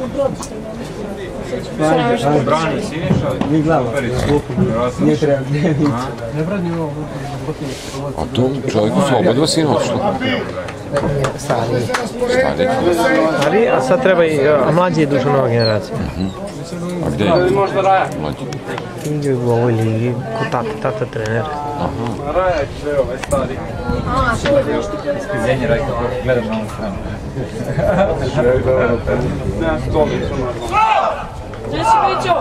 Brani Siniša, Mi glavno, nije treba, Ne brani ovo. A tu čovjeku su oba dva sina otišli. stariji. Ali, a sad treba i mlađi duša nova generacija. A gdje je mlađi? Igraju u ovoj ligi, ko tata trener. Raja je sve ovaj stari. Skriženje Rajka, gledam na ovom stranu. Nema stolicu normalno. Gdje si Mićo?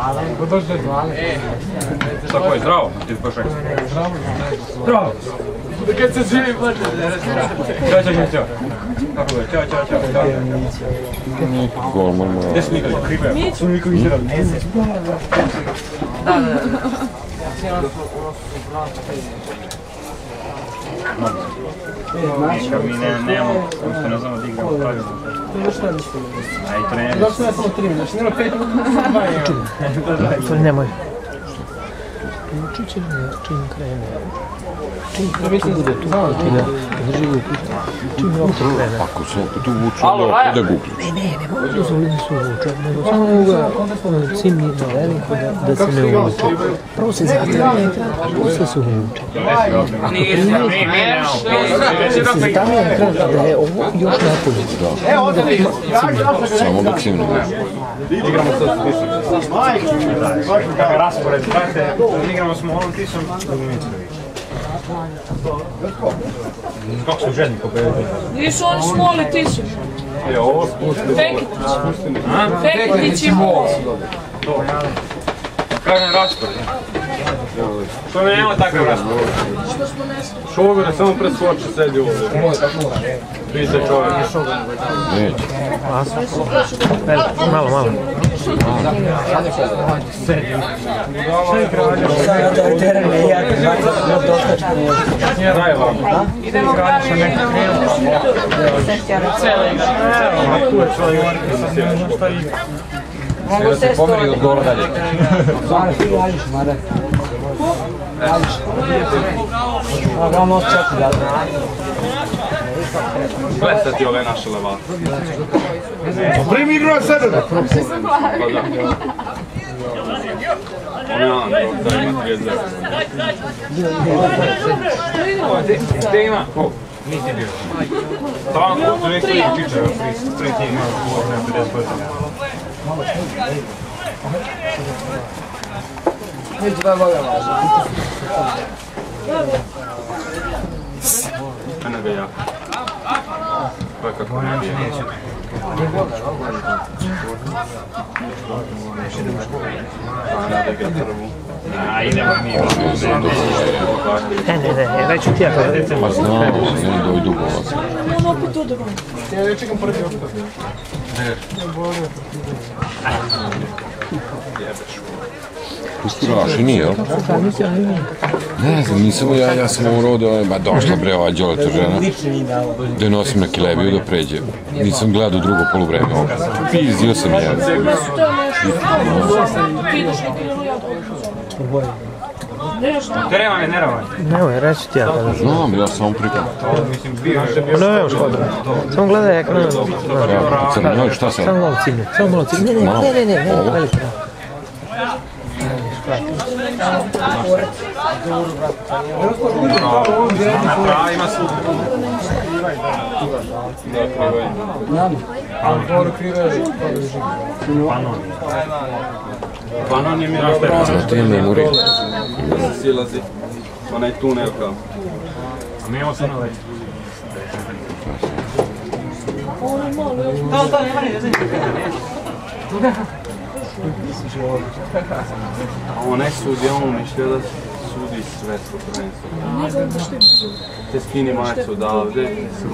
Šta koji, zdravo? Ti baš rekao. Zdravo! Kad se živi, baš Ćao. Kako je? Ćao. Golman mora. Gdje su Niković? Mićo? Niković je rad. Mi nemamo, što ne znamo da igramo pravilno. A i trener. Zašto ja samo 3 minuta, znači nema 5 minuta. To nemoj. Učit će čim krene. Čim bude tu, drži ga u kuću. Čim je opet krene. Ako se opet uvuču, onda da ga uključi. Ne mogu da ulici se uvuče, nego samo ga cimni na veliko da se ne uvuče. Prvo se zatrne ekran, posle se uvuče. Se tamo je ekran da je ovo još napolje. Samo da cimni. Igramo sad s Kakav raspored, brate, igramo s Molom Tisom, kako su žedni pobedili? Nisu oni Smoli Tisu. Fekitić i Mol. Kažem raspored. Što ne nema takav raspored? Šogar je samo preskoči, sedi ovdje. Vidite čovjek. Neće. Malo. Sada da teren ne jako, dostačka nije. Daj vam. Idemo kraju i Tu je čovjek. Mogu se pomeri od gore dalje. Stvarno, ti radiš, mada. Radiš. Ovo nos čeku da. Gled sad ti ove naše levate. Primi igru na sebe! Ono je Andro, da ima 30. Gdje ima? Nisi bio. Tamo, tu neki tiče, prvi tim ima 50 godina. Neću da Boga važno. Ene ga ja. Pa kako ne bije. A idemo mi. Ne, reću ti ja kada recimo. Pa znam, da dojdu golac. On opet odobro. Ja ne čekam prvi opet. Pusti Raši, nije, jel? Ne znam, nisam ja sam urodio, ba došla bre ova Đoleta žena, da nosim na Kilebiju da pređe. Nisam gledao drugo poluvreme, pizdio sam jedan. Terevan je neravan. Nemoj, reći ti ja kada. Znam, ja sam prikam. Ne, još hodno. Samo gledaj ekran. Crnoj, šta sad? Samo malo ciljno, samo malo ciljno. Ne, veliko. Ima sluku. Panon je mi dobro. Zato je memorij. Silazi. Onaj tunel kao. A mi imamo sad na već. A onaj sudija, on mišlja da sudi svetsko prvenstvo. Te skini majicu odavde.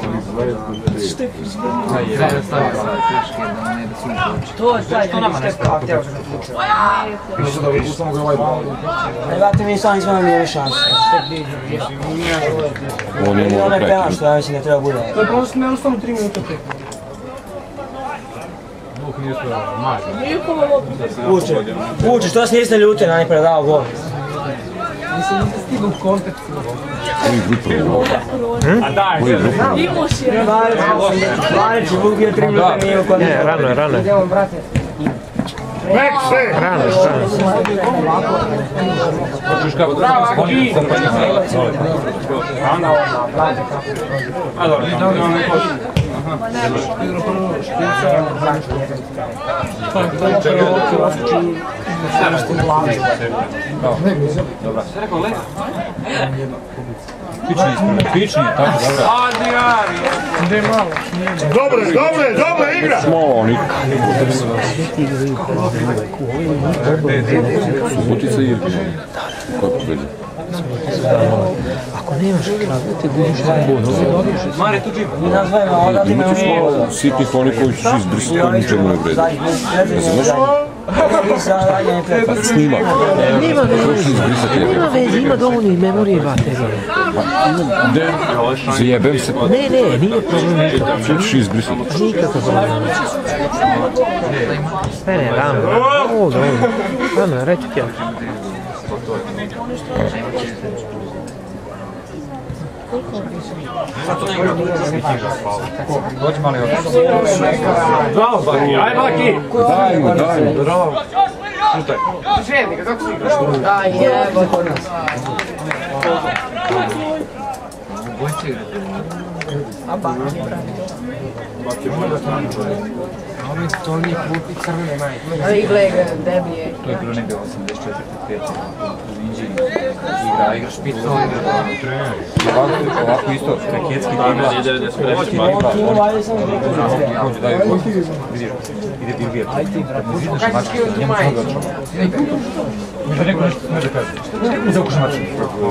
To je taj što kao htio sam odlučio. Vrati mi sam izmano nije šanse. On je mora Onaj penal prekinuti. što ja mislim da treba bude. To je prosto ne ostalo 3 minuta preko. Uči, što vas niste ljute na njih predao gol? Koji grupa je ovo? Koji grupa je ovo? Imao si je. Marić je vukio 3 minuta nije u kontekstu. Ne, rano je, rano je. Mekse! Rano je, rano je. A dobro, imamo neko. Dobra. Sve rekao lepo? Pični, tako dobro. Dobra igra! Smonik. Subotica i Irvin. Kako gleda? Ako nemaš kravu, te gubiš bod. Mare, tu živo. Imate smo sitnih oni koji su izbrisati, koji ničemu ne vredi. Ne znaš? Snimak. Nema veze, Izbrisati je. nema veze, ima dovoljno i memorije i baterije. Zajebem se. Ne, nije problem ništa. Sve ćeš izbrisati. Nikako problem. Ne, rano. O, dobro. Rano, reći ti ja. Dođi mali ovdje. Bravo, Baki, aj Baki! Dajmo. Bravo. Šutaj. Daj, jebo kod nas. Ali gledaj, debi je. To je bilo negdje 84-5. U Inđiji. Igra špicu, ovako isto, reketski igra. Ide Bilgija. Neko nešto smije da kaže. Uzeo kušamaču.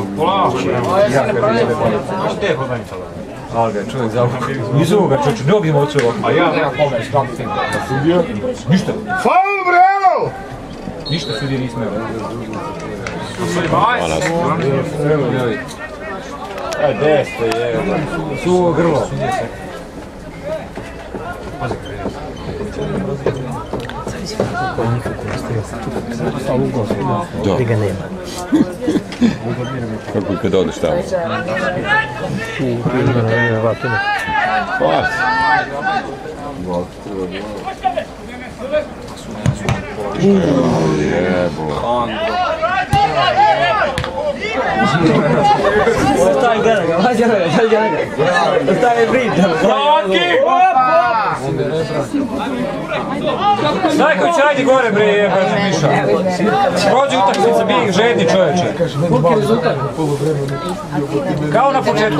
Ali ga je čovjek zavrlo. Izuo ga čovječ, ne obijem očeo ovako. A ja nema kome, šta mi tim. Ništa. Faul, Brelo! Ništa sudije nismo. Aj, deste je. Suvo grlo. Gdje ga nema. Kako je kad odeš tamo? Tu izgleda na jedne vatine. Pas. Jebo. Ostavi gleda ga, vađa ga. Ostavi priča. Daj kuć, ajdi gore bre, jebate Miša. Prođi utakmica, bi ih žedni čovječe. Kao na početku.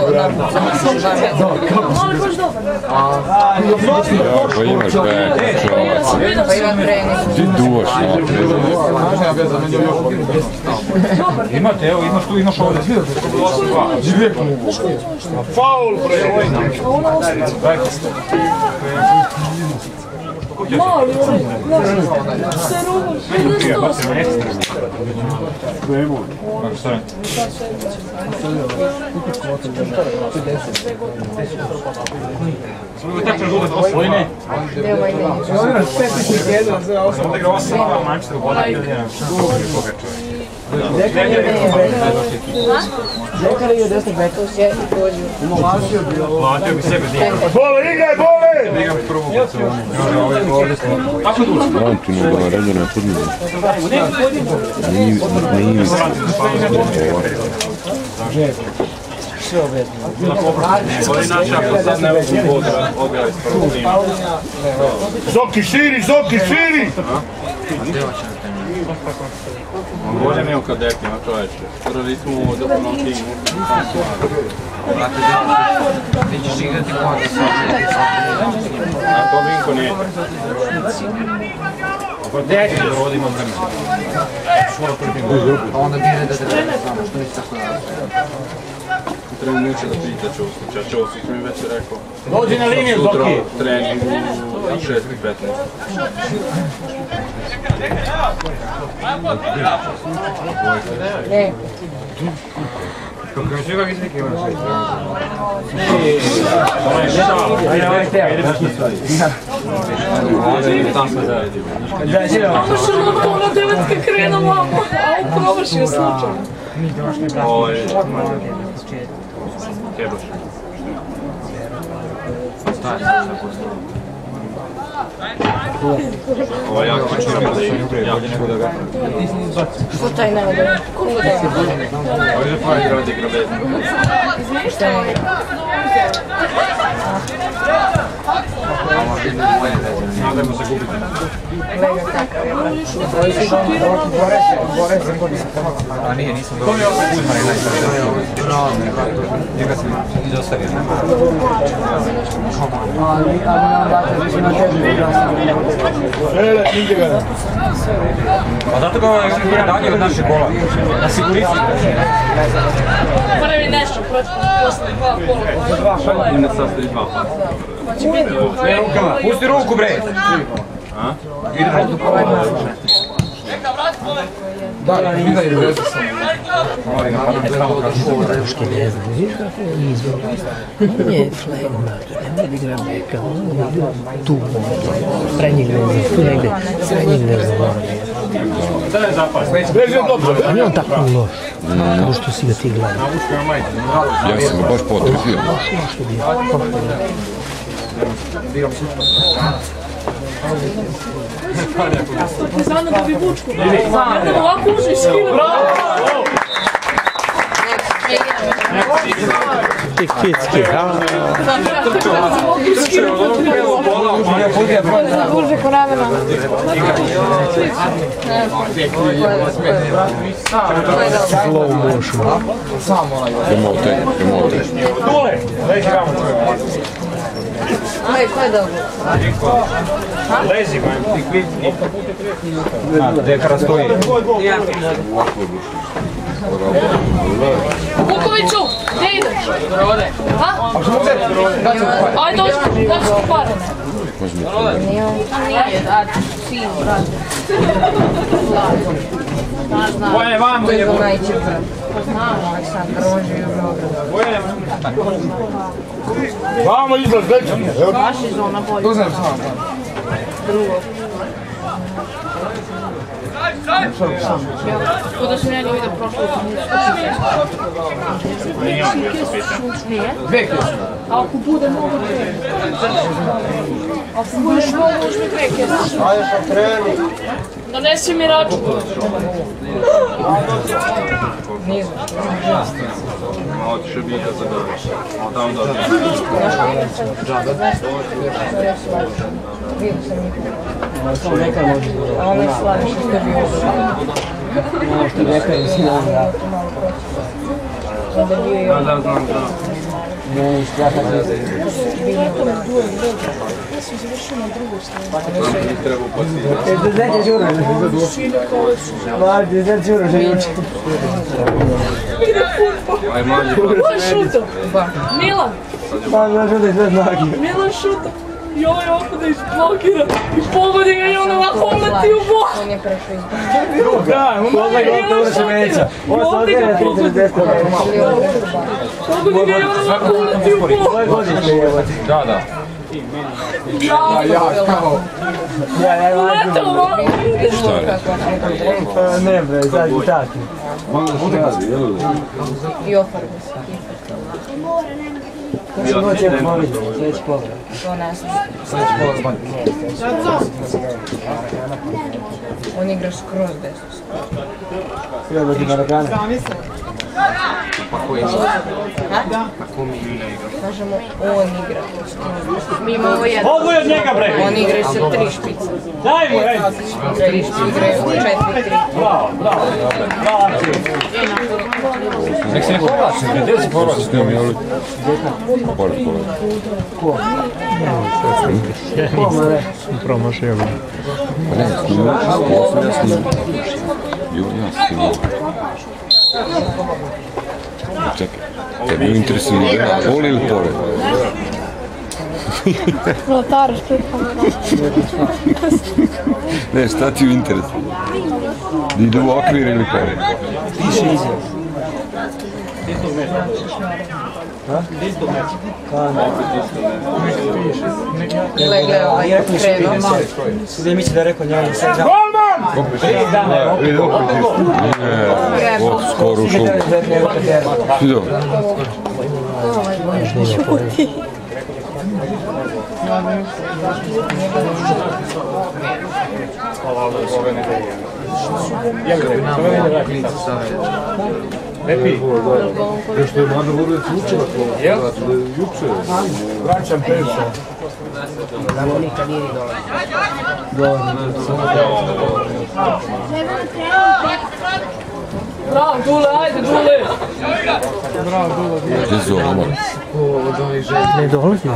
Ja, pa imaš bek, čovac. Ti duvaš naprijed. Imate, evo, imaš tu, imaš ovdje. Faul, bre! Mali, se rubaš. Zekar je desni bek. Bole, igraj, bole! Valentinu ga naredio na podnije. Na ivici. Zoki, širi! Bolje nego kad dekima čovječe. Prvo nismo u dopunom timu. Ti ćeš igrati kod sa. A to Vinko neće. Deki da vodimo vremena. A onda bire da te znamo što nisi tako da. Treba neće da pita Čovsić, a Čovsić mi već rekao. Dođi na liniju, Zoki! Sutra trening u 6:15. Ne. Kako je čega izvike imaš? Što na to na devetke krenu mamo, a uprovašio slučaj. Kjeboš. Staje se sve postoje. Ovo je jako čuo da ga... Što taj ne ode? Ovo je pa igra od igra bez. Nadajmo se gubiti. A nije, nisam dobro. Njega sam izostavio. Pa zato ga je radio od našeg gola. Na sigurici. Prvi nešto, poslije dva kola. I ne sastavi dva. Pusti ruku, bre! Da, vidio je veze sam. Troške ne znam, vidiš kako je izvor. On je flegma, ne igra beka, on je tu, srednjeg ne znam, tu negde, srednjeg ne znam. Ali on tako loš, kao što si ga ti gledao. Ja sam ga baš potrefio. Ne znam da bi bučku. Ne ovako uži skinu. Bravo! Kicki, Duže ko ramena. slow motion. Remote. Dole! Lezi ramo. Aj, ko je dobro? Lezi, man. Dekara stoji. Vukoviću, gdje ideš? Ha? Ajde, dođi su pare. Nije, a sinu radi. Bojane, vamo je. Znaš, Aleksandar, on živi u Beogradu. Vamo izlaz, gledaj. Baš je zona bolje. Tu znam sam. Drugo. Ko da sam ja nju vidio prošlo Nije? Dve kese. A ako bude moguće? Ako budeš mogu, uzmi dve kese. Ajde sam kreni. Donesi mi račun. Nizu. Otiše bita za dođe. A tamo dođe. Vidio sam njih. A ono je slaviš što je bio Ono što neka je sila. onda bio i ono. Ne, straka ne znam. Ja sam završila na drugu stranu. Ti treba upati. Dezet je žura. Dezet žura že juče. Aj manje. Ko je šuto? Milan. Pa znaš da je sve znaki. Milan šuto. Joj, ovako da izblokira. I pogodi ga i on ovako uleti u bok. On je prešao izbog. Da, možda je ovo to veća. Ovo se odgledaj 30 Pogodi ga i on ovako uleti u bok. Ovo je godište jebati. Da. Ja, kao... Ja uletao ovako. Šta je? Ne bre, sad i tako. I ofarbe se. Ovo će otvoriti, sljedeći pogled. To ne znam. Sljedeći pogled. On igra skroz desno. Treba ti Marakana. Kažemo, on igra skroz. Mi imamo jedan. Ovo je od njega, bre! On igra sa 3 špice. Daj mu, ej! 3 igraju 4-3. Bravo. Nek se ne povlači, gdje se povlači? Snimi, ali... Pored. Promašio ga. Pa ne, snimi. Jo, ja snimio. Čekaj, tebi je interesuje na pol ili pored? Vrataraš pred kamerom. Ne, šta ti u interesu? Da ide u okvir ili pored? Piše izjav. Svi misli da je rekao njoj. Golman! Skoro ušao. Vidio? Lepi. Što je Mada Vurvec učila to? Juče. Vraćam Peša. Bravo, Dule, ajde, Dule! Gdje zove, Omar? Ne dolazi.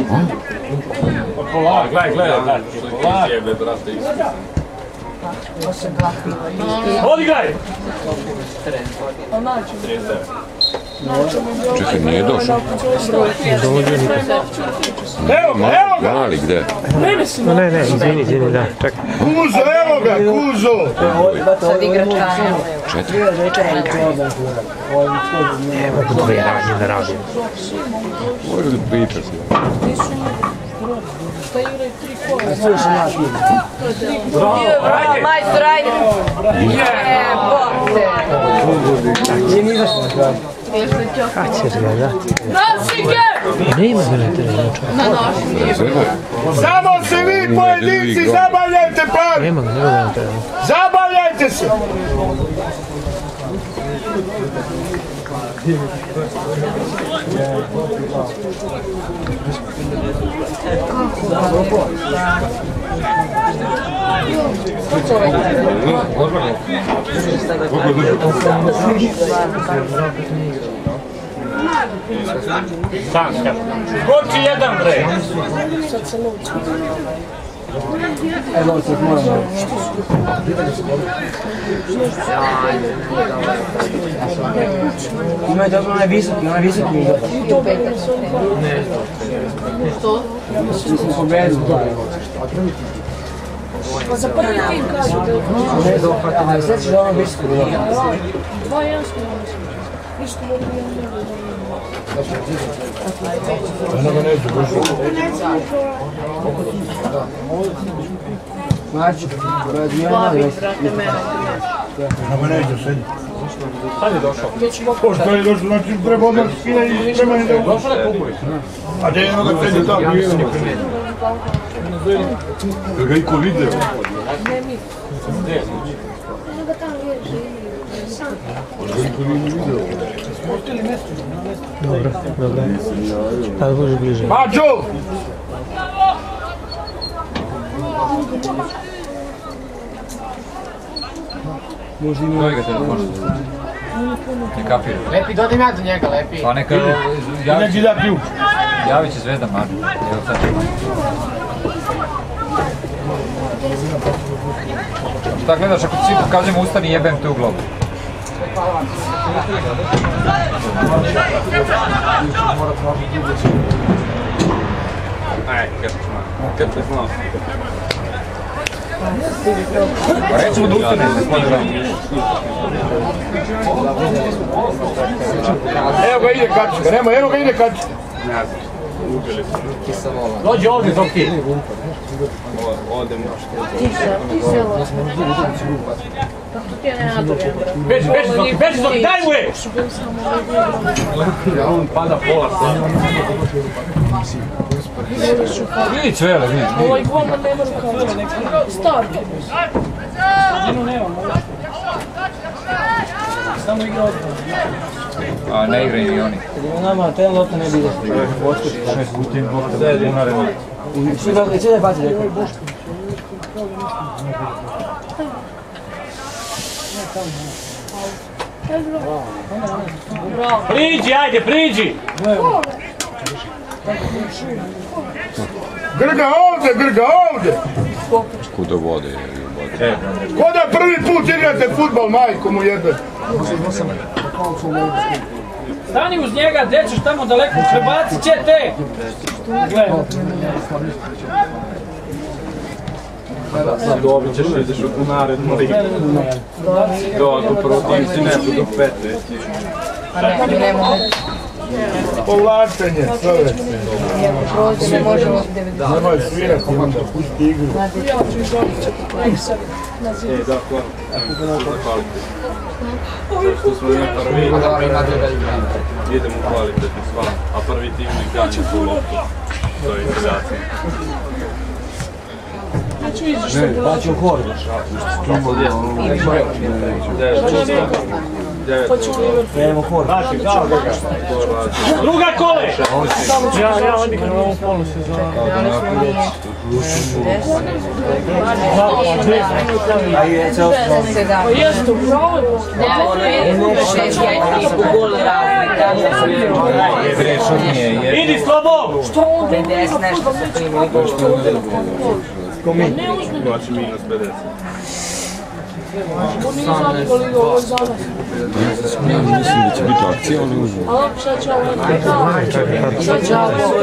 Gledaj. Jebe, brate, Odigraj! Čekaj, nije došao. Evo ga! Mali, gde? Ne, izvini, da, čekaj. Kuzo, evo ga, Kuzo! Sad igra Čaja. 4. Ne mogu dvoje radnje da radim. Može da priča si. Šta igraju 3 kola? Bravo, majstor, ajde! Jebote! Kad ćeš ga dati? Rasike! Nema ga na terenu, čovjek. Na nož. Samo se vi pojedinci zabavljajte par! Nema ga na terenu. Zabavljajte se! Koči jedan, bre! Evo se moramo. Ima je dobro onaj visoki ide. Ne. Što? Mislim pobedu to. Pa za prvi tim kažu da je Ne dohvata, ne sveći da ono visoki ide. 2-1 smo ništa mogu Znači, Babi, brate, mene. Nama neđe, sedi. Sad je došao. Pošto je došao, znači treba odmah skine i treba ne da uđe. Došao da kupuje. A gdje je ono da sedi tako? Da ga iko video. Ne mi. Dobro. Kada bože bliže. Mađo! Koji ga telefon? Ne kapira. Lepi, dodim ja do njega, Lepi. Pa neka Neki da ključ. javit će Zvezda Mađu. Evo sad. Šta gledaš, ako svi kažemo ustani jebem te u glavu. Aj, kad te znao. Pa recimo da ustane, Evo ga ide kačka, nema, evo ga ide kačka. Dođi ovdje, dok ti. Odem na Kako ti je ne nadovijem, bro? Beži, dok ti, daj mu je! on pada pola se. vidi cvele, vidi. Ovaj golman nema rukava. Star. Samo igra odmah. A ne igraju ni oni. Nama, te lopta ne bide. Svi da je baci rekao. Priđi, ajde, priđi! Grga ovdje! Kuda vode je jebate. Ko da prvi put igrate futbal, majko mu jebe. Stani uz njega, gdje ćeš tamo daleko, prebacit će te! Dobit ćeš, ideš u narednu ligu. Do protiv si ne, do 5. Povlačenje, čovjek. Nemoj svirati, onda pusti igru. Što smo mi prvi, idemo kvalitetno sva, a prvi tim ne ganja tu loptu. To je izgledacija. Daći u hor. Idemo u hor. Druga kole! Ja odigram ovu polu sezonu. Pa jeste u pravu. Idi slobom! Što on? 50 nešto su primili. Znači minus 50. On nije zadnji koliko ovo za nas. Mislim da će biti akcija, ali uzmem. Ali šta će ovo? Šta će ovo?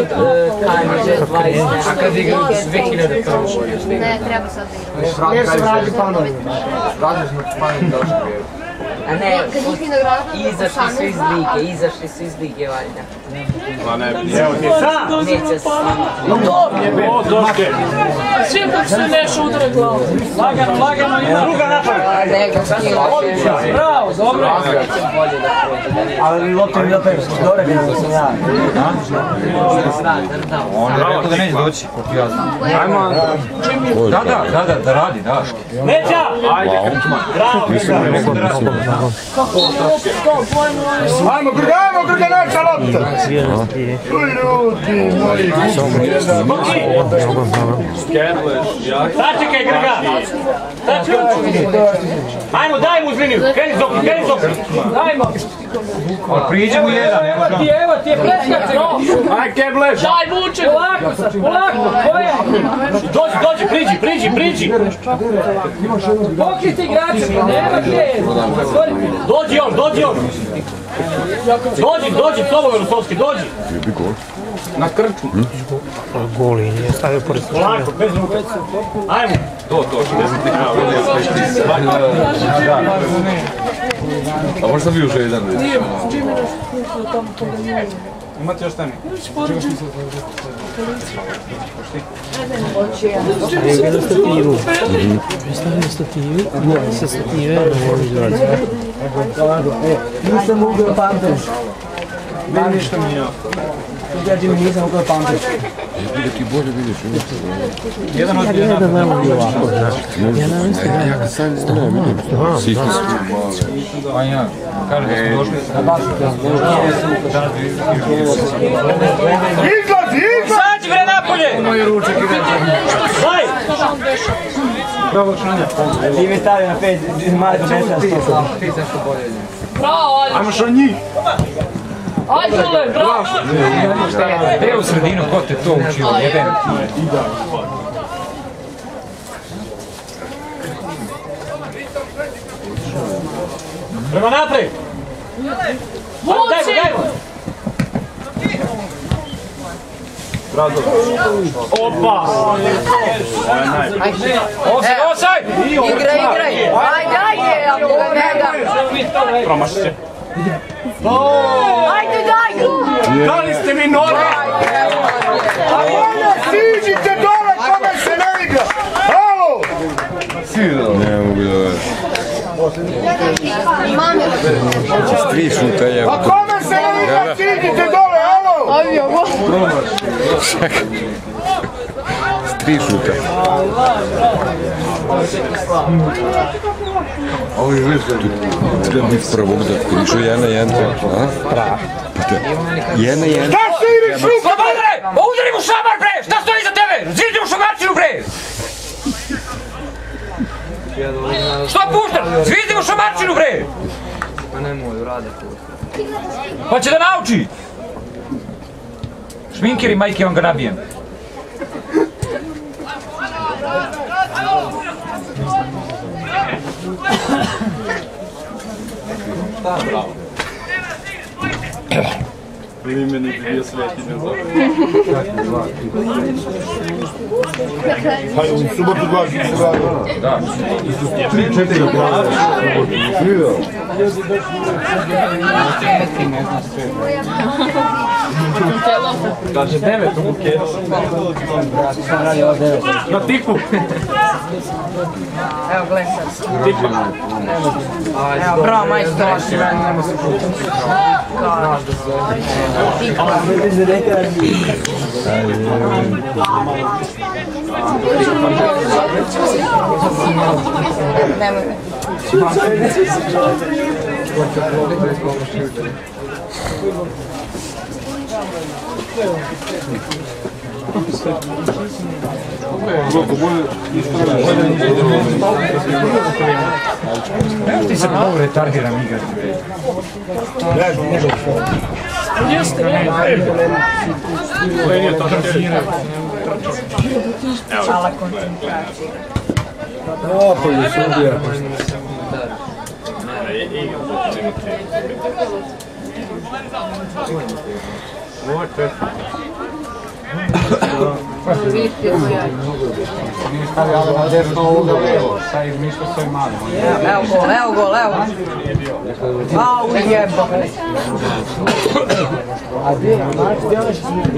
A kad igraju 2000 prvo? Ne, treba sad da igrati. Jer se vrati panovi. Vrati smo panovi došli. A ne, Kad njih vinogradno, izašli su iz lige valjda. Pa ne, Evo ti sad! Neće se O, doške! Svi kako se nešto udara glavu. Lagano, ima druga napad. Bravo, dobro. Ali lopte mi opet dobro gledam sam ja. On je rekao da neće doći. Ajmo. Da radi, da. Leća! Bravo, Ajmo, Grga naša lopta! Ljudi moji, sačekaj Grga! Ajmo, daj mu uz liniju, kreni Zokri! Dajmo! Priđe mu jedan, Evo ti je preskače! aj Kebleš! Daj vuče, polako, koje? Dođi, priđi! Pokriti igrače, nema gdje! Dođi on! Dođi, Tomo Verosovski, dođi! na krču. Goli, nije stavio pored strane. Polako, bez ruke. Ajmo! To, 60. A možda bi už jedan već. Nije, čime da se tamo pogledaju. Imate još temi? Stavio na stativu. Stavio na stativu, sa stative na ovi dolazi. Nisam ugao pamteš. Meni ništa mi je. Uđađi mi nisam ugao pamteš. Da ti bolje vidiš. Jedan od Ja gledam malo i ovako, znaš. Ja namislim da... Ja kad sam ne vidim. Sitni su. Pa ja, kaže da smo došli. Izlazi! Sađi bre napolje! Moje ručak i večer. Daj! Bravo, Šanja. Ti mi stavio na 5, Marko Besa 100. Bravo, ajde! Ajmo Šanji! Ajde, Zule, bravo! Gdje u sredinu, ko te to učio? Jebem ti. Prema naprijed! Vuci! Opa! Osaj! Igraj! Ajde, ja mogu ne dam! Promašit će. Ajde, daj! Dali ste mi noge! A onda siđite dole kome se ne igra! Bravo! Ne mogu da veći. S 3 šuta je. A kome se ne igra, siđite dole, alo! Ajde, ovo! Čekaj. S 3 šuta. Ovo je već treba biti prvog da prišu 1-1. Jedna. Šta širiš ruku? Slobodre! Udari mu šamar bre! Šta stoji iza tebe? Zidi mu šamarčinu bre! Što puštaš? Zvizdi mu šamarčinu bre! Pa nemoj, rade Pa će da nauči! Šminkeri majke vam ga nabijem. Ili meni bio sveti ne zove. Hajde, u subotu glaži se radi. Da. 3-4 glaži. Kaže 9 u buketu. Na tiku. Evo, gledaj sad. Tiku. Evo, bravo, majstor. Tikva. Nemoj me. Ti se mogu retardiram igrati. Jeste, ne? Mala koncentracija. Napolje sudija. Stavljamo na desno ovoga lijevo, sad izmišlja sve mali. Evo gol, evo gol, evo. Au, jebo. A gdje? Gdje ono što se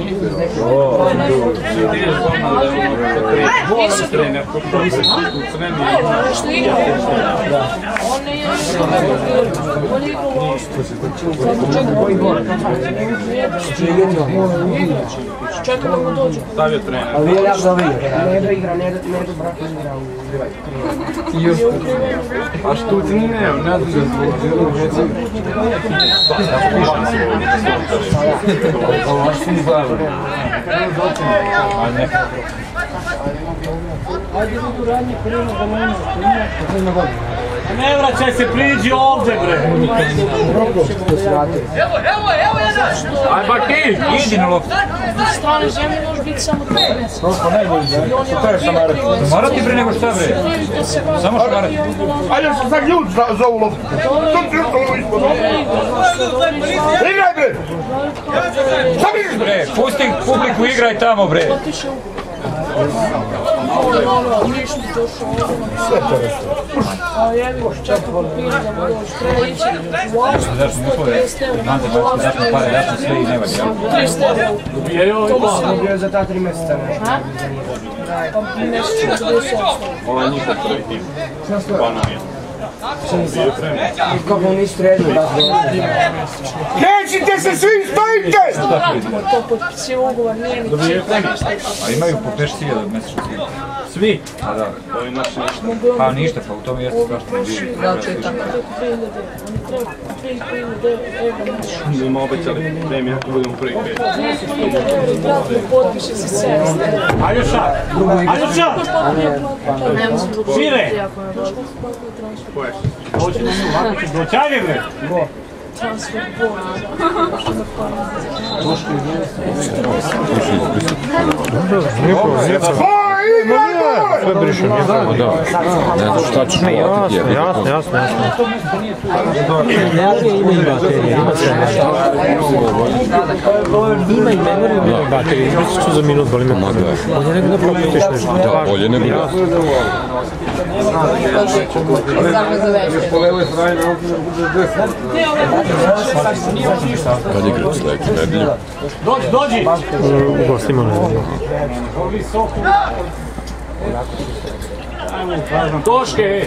Što igra? On ne je on je igrao u Austriji. Čekaj da mu dođe. Stavio trener. Ali je jako da vidio. Ne igra, ne do braka igra u A štuci ne znam da zbog Ne vraćaj se, priđi ovdje bre. Evo jedan. Aj ba ti, idi na loptu. S strane zemlje može biti samo to mjesto. To je šamarati. Šamarati pre nego šta bre? Samo šamarati. Ajde se za ljud za ovu loptu. To ti je to ispod. Igraj bre! Šta vidiš bre? Pusti publiku, igraj tamo bre. Sve to reći. A jevi, čekamo prije da mu doći. Treba ići u Austriju, 130 eura. Zašto pare, ja sam sve i ne valj. 300 eura. Dobio za ta 3 mjeseca. Pa mjesečno 48. Ovo je njihov prvi tim. Banamija. Kako nisi sredili, baš dobro. Krećite se svi, stojite! To potpisio ugovor, nije mi A imaju po 5000 mjesečno cijelu. Svi? A da. Ovi naši ništa. Pa ništa, pa u tom jeste strašno ne bili. Da, čitam. Oni treba 3.000 eura mjesečno. Ima obećali premije ako budemo prvi pet. Vratno potpiše se sve. Aljoša! Aljoša! Šire! Dođi na nju, ovako ćeš doći, ajde bre! Transfer Sve brišem. Ne znam šta ću čuvati gdje. Jasno. Ima baterije, ima sve nešto. Ima i memoriju, ima i baterije. Izbrisat ću za minut, boli me kod. Bolje nego da proputiš nešto. Da, bolje nego da. Samo za večer. Kad igrati sljedeću nedelju? Dođi! U gostima ne znam. Toške!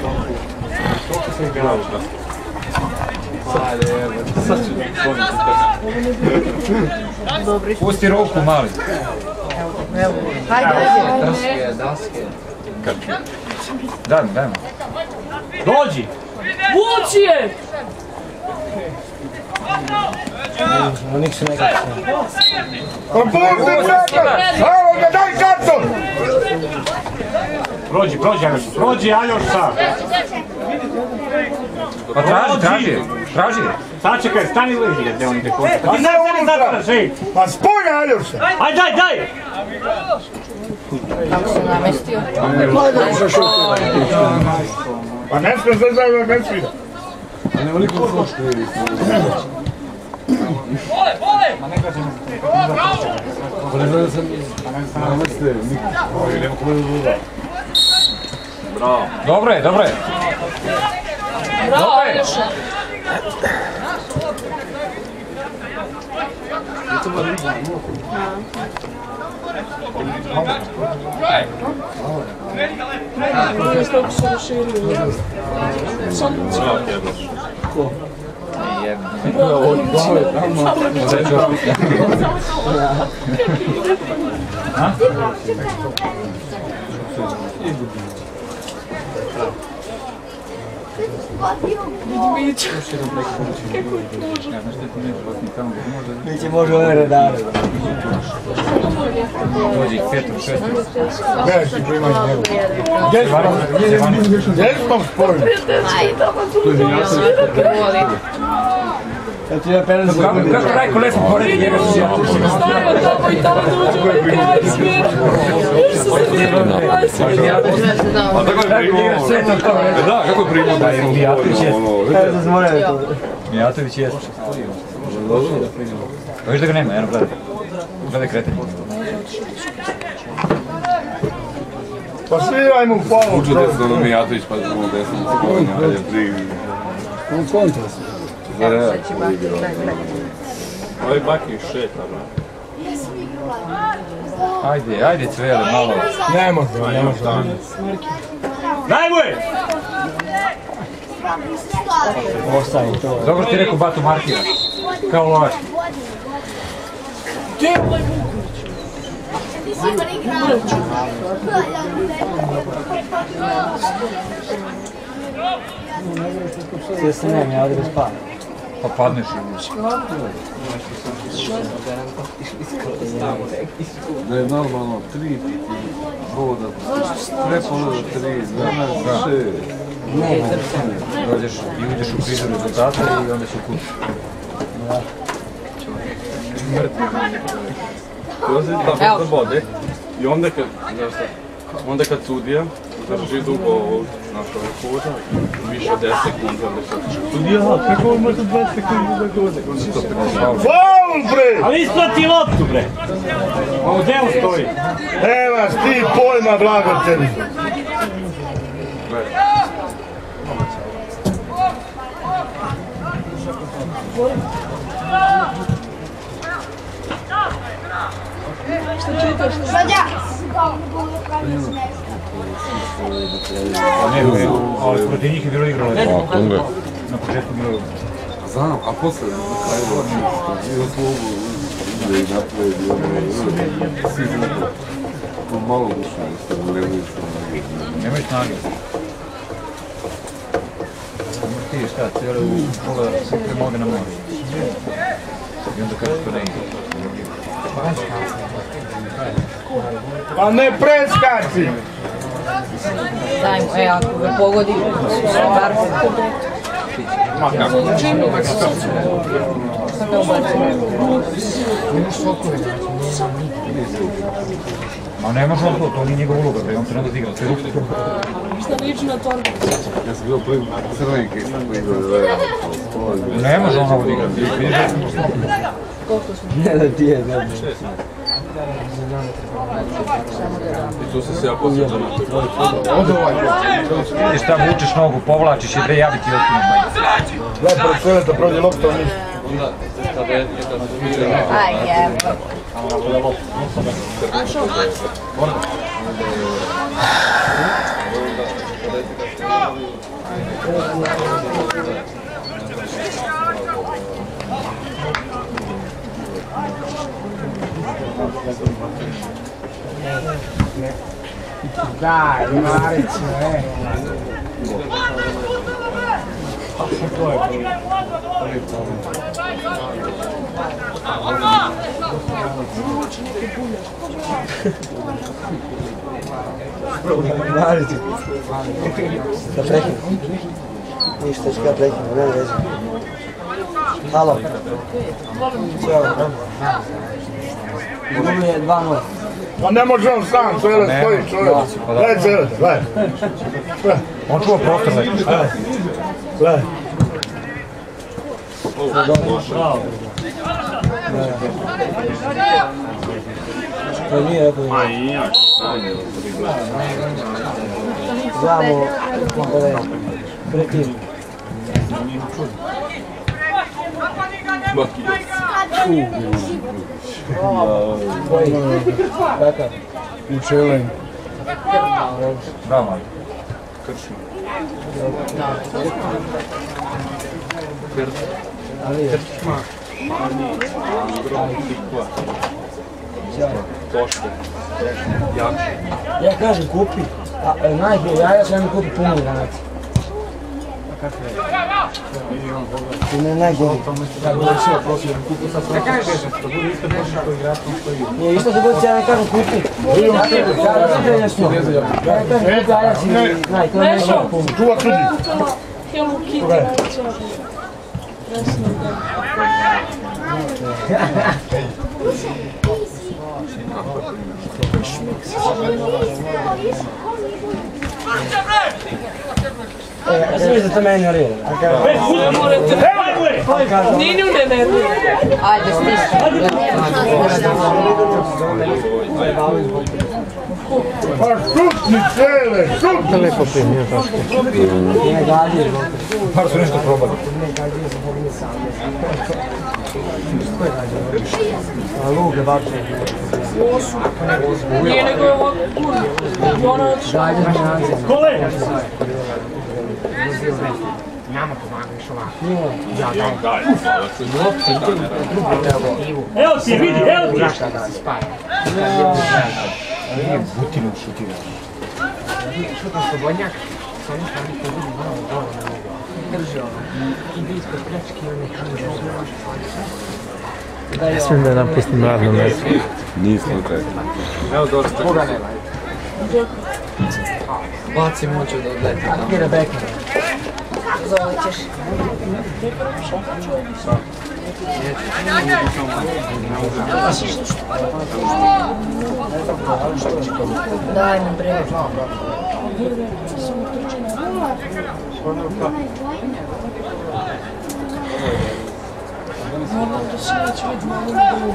Pusti ruku mali. Hajde, Daj mi. Dođi! Vuci je! Nik se nekako Pusti brata! Evo ga, daj karton! Prođi Aljoša! Pa traži. Sačekaj, stani leži gdje on ide kontra. Pa Ti ne sad unutra! zatvaraš, ej! Pa spoj Aljoša! Aj, daj! kako se namestio. Pa ne smije se zajedno, ne smije. A ne oliko košta ili? Vole! Bravo. Dobro je, dobro je. Bravo, Aljoša. Kako su raširili. Biće može ove redare. Dođi, 5, 6. Ne, si primaj njegu. Gdje smo spojili? Kako Rajko Lesmo poredi njega su ja? Stavimo tamo i tamo dođu ovaj kraj smjer. Još su se dijeli na kraj smjer. A tako je primio. Da, kako je primio? Da, Mijatović jeste. Mijatović jeste. Viš da ga nema, jedno gledaj. Gledaj kretaj. Pa sviraj mu faul. Uču desno Mijatović, pa ćemo desno Cikovanja, hajde primi. On kontra su. Za Real igrao. Ovaj Baki šeta, bro. Ajde Cvele, malo. Ne može. Najbolje! Ostaje to. Dobro ti rekao Batu markira. Kao lovač. Gdje je ovaj Vuković? Sve se nema, ja ovdje spavim. Pa padneš i uči. Da je normalno 3 boda, prepola do 3, 12, 6. Ne, Dođeš i uđeš u krizu rezultata i onda će u kuću. Kroz je tako da bode i onda kad sudija drži dugo ovog našeg koda, više od 10 sekundi, onda se sudija, kako on može 20 sekundi da gode? Faul, bre! Ali isplati loptu, bre. Ovo deo stoji. Nemaš ti pojma, blago tebi. Šta čitaš? Ne, ali protiv njih je bilo igralo. Na početku bilo. Znam, a posle na kraju je slogu ide i napravi svi znako po malo dušno ste gledali snage. Nemoj snage. Ti šta, cijelo u pola sve premoge na more. I onda kažeš to ne ide. Pa ne preskači! Dajmo, ako ga pogodi, bar Ma kako? Ma ne može on to nije njegov uloga, on treba da igra. Šta liči na torbu? Ja sam bio prvi crvenke i sam igrao Ne može on ovo da igra. ne da ti je, ne. I tu se ja posjećam na to. Vidiš šta vučeš nogu, povlačiš i dve javi ti otkinu majicu. Gledaj, pored Cveleta prođe lopta, on ništa. Onda, kada je Aj, jeba. Dai, Marić, Marić. Da prekinem. Ništa, ću ga prekinem, ne vezi. Halo. Ćao. Gubli je 2-0. Pa ne može on sam, Cvelet stoji čovjek. Gledaj Cvelet, gledaj. On čuva prostor neki. Gledaj. To nije rekao. A i ja. Znamo ove pretim. Kakav? Učelen. Bravo. Kršno. Kršma. Toško. Jače. Ja kažem kupi, a najbolje jaja sam mi kupi puno granac. To ne je najbolje. Nije isto se god ja ne kažem kupi. Ja različujem nešto. Ja ne kažem kupi jaja si naj, to ne je puno. Čuva sudi. Hello Kitty. Ja sam mislio da to meni nervira. Ninju ne nervira. Ajde, stiši. Pa šutni cele, šutni! Lepo pije, nije taško. Nije gadio. Par su nešto probali. A Luke bače. Nije nego je ovako kurva. Ona otišla. Kole! Nama pomagaš ovako. Evo ti, vidi, evo ti! Znaš kada se spaja. Nije butinu šutio. Šutam slobodnjak, sa onim strani pogodi malo dole na njega. Drži ono. Ide ispod pljačke i on je čuđe. Ne smijem da napustim radno mjesto. Nije slučaj. Evo dosta. Koga nema? Baci moću da odleti. Gdje Rebeka? Zovit ćeš. Daj mi bre. Moram da se neće vidjeti malo da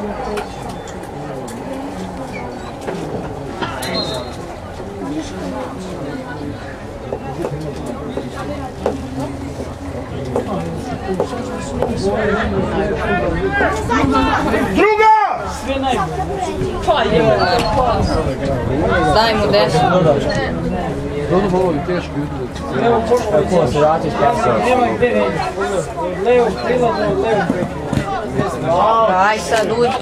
Druga! sve najbolje. Pa je, pas. Daj mu desu. Dobro, ovo je teško jutro. Evo pošlo Ko se vratiš kako? nema gdje neći. Levo krila do levo preko. Aj sad uđi.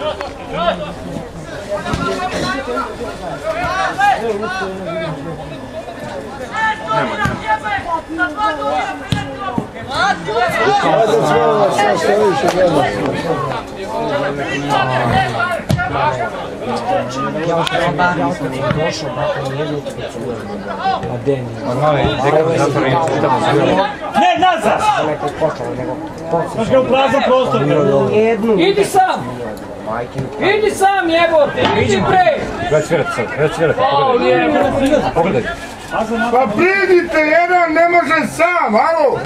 Ja vam sam bar došao, brako, nije bilo a Deni. Ne, nazad! Neko počelo, nego Znaš ga u prazan prostor. Idi sam! Idi sam jebote, idi pre! Pogledaj. Pa pridite, jedan ne može sam, alo!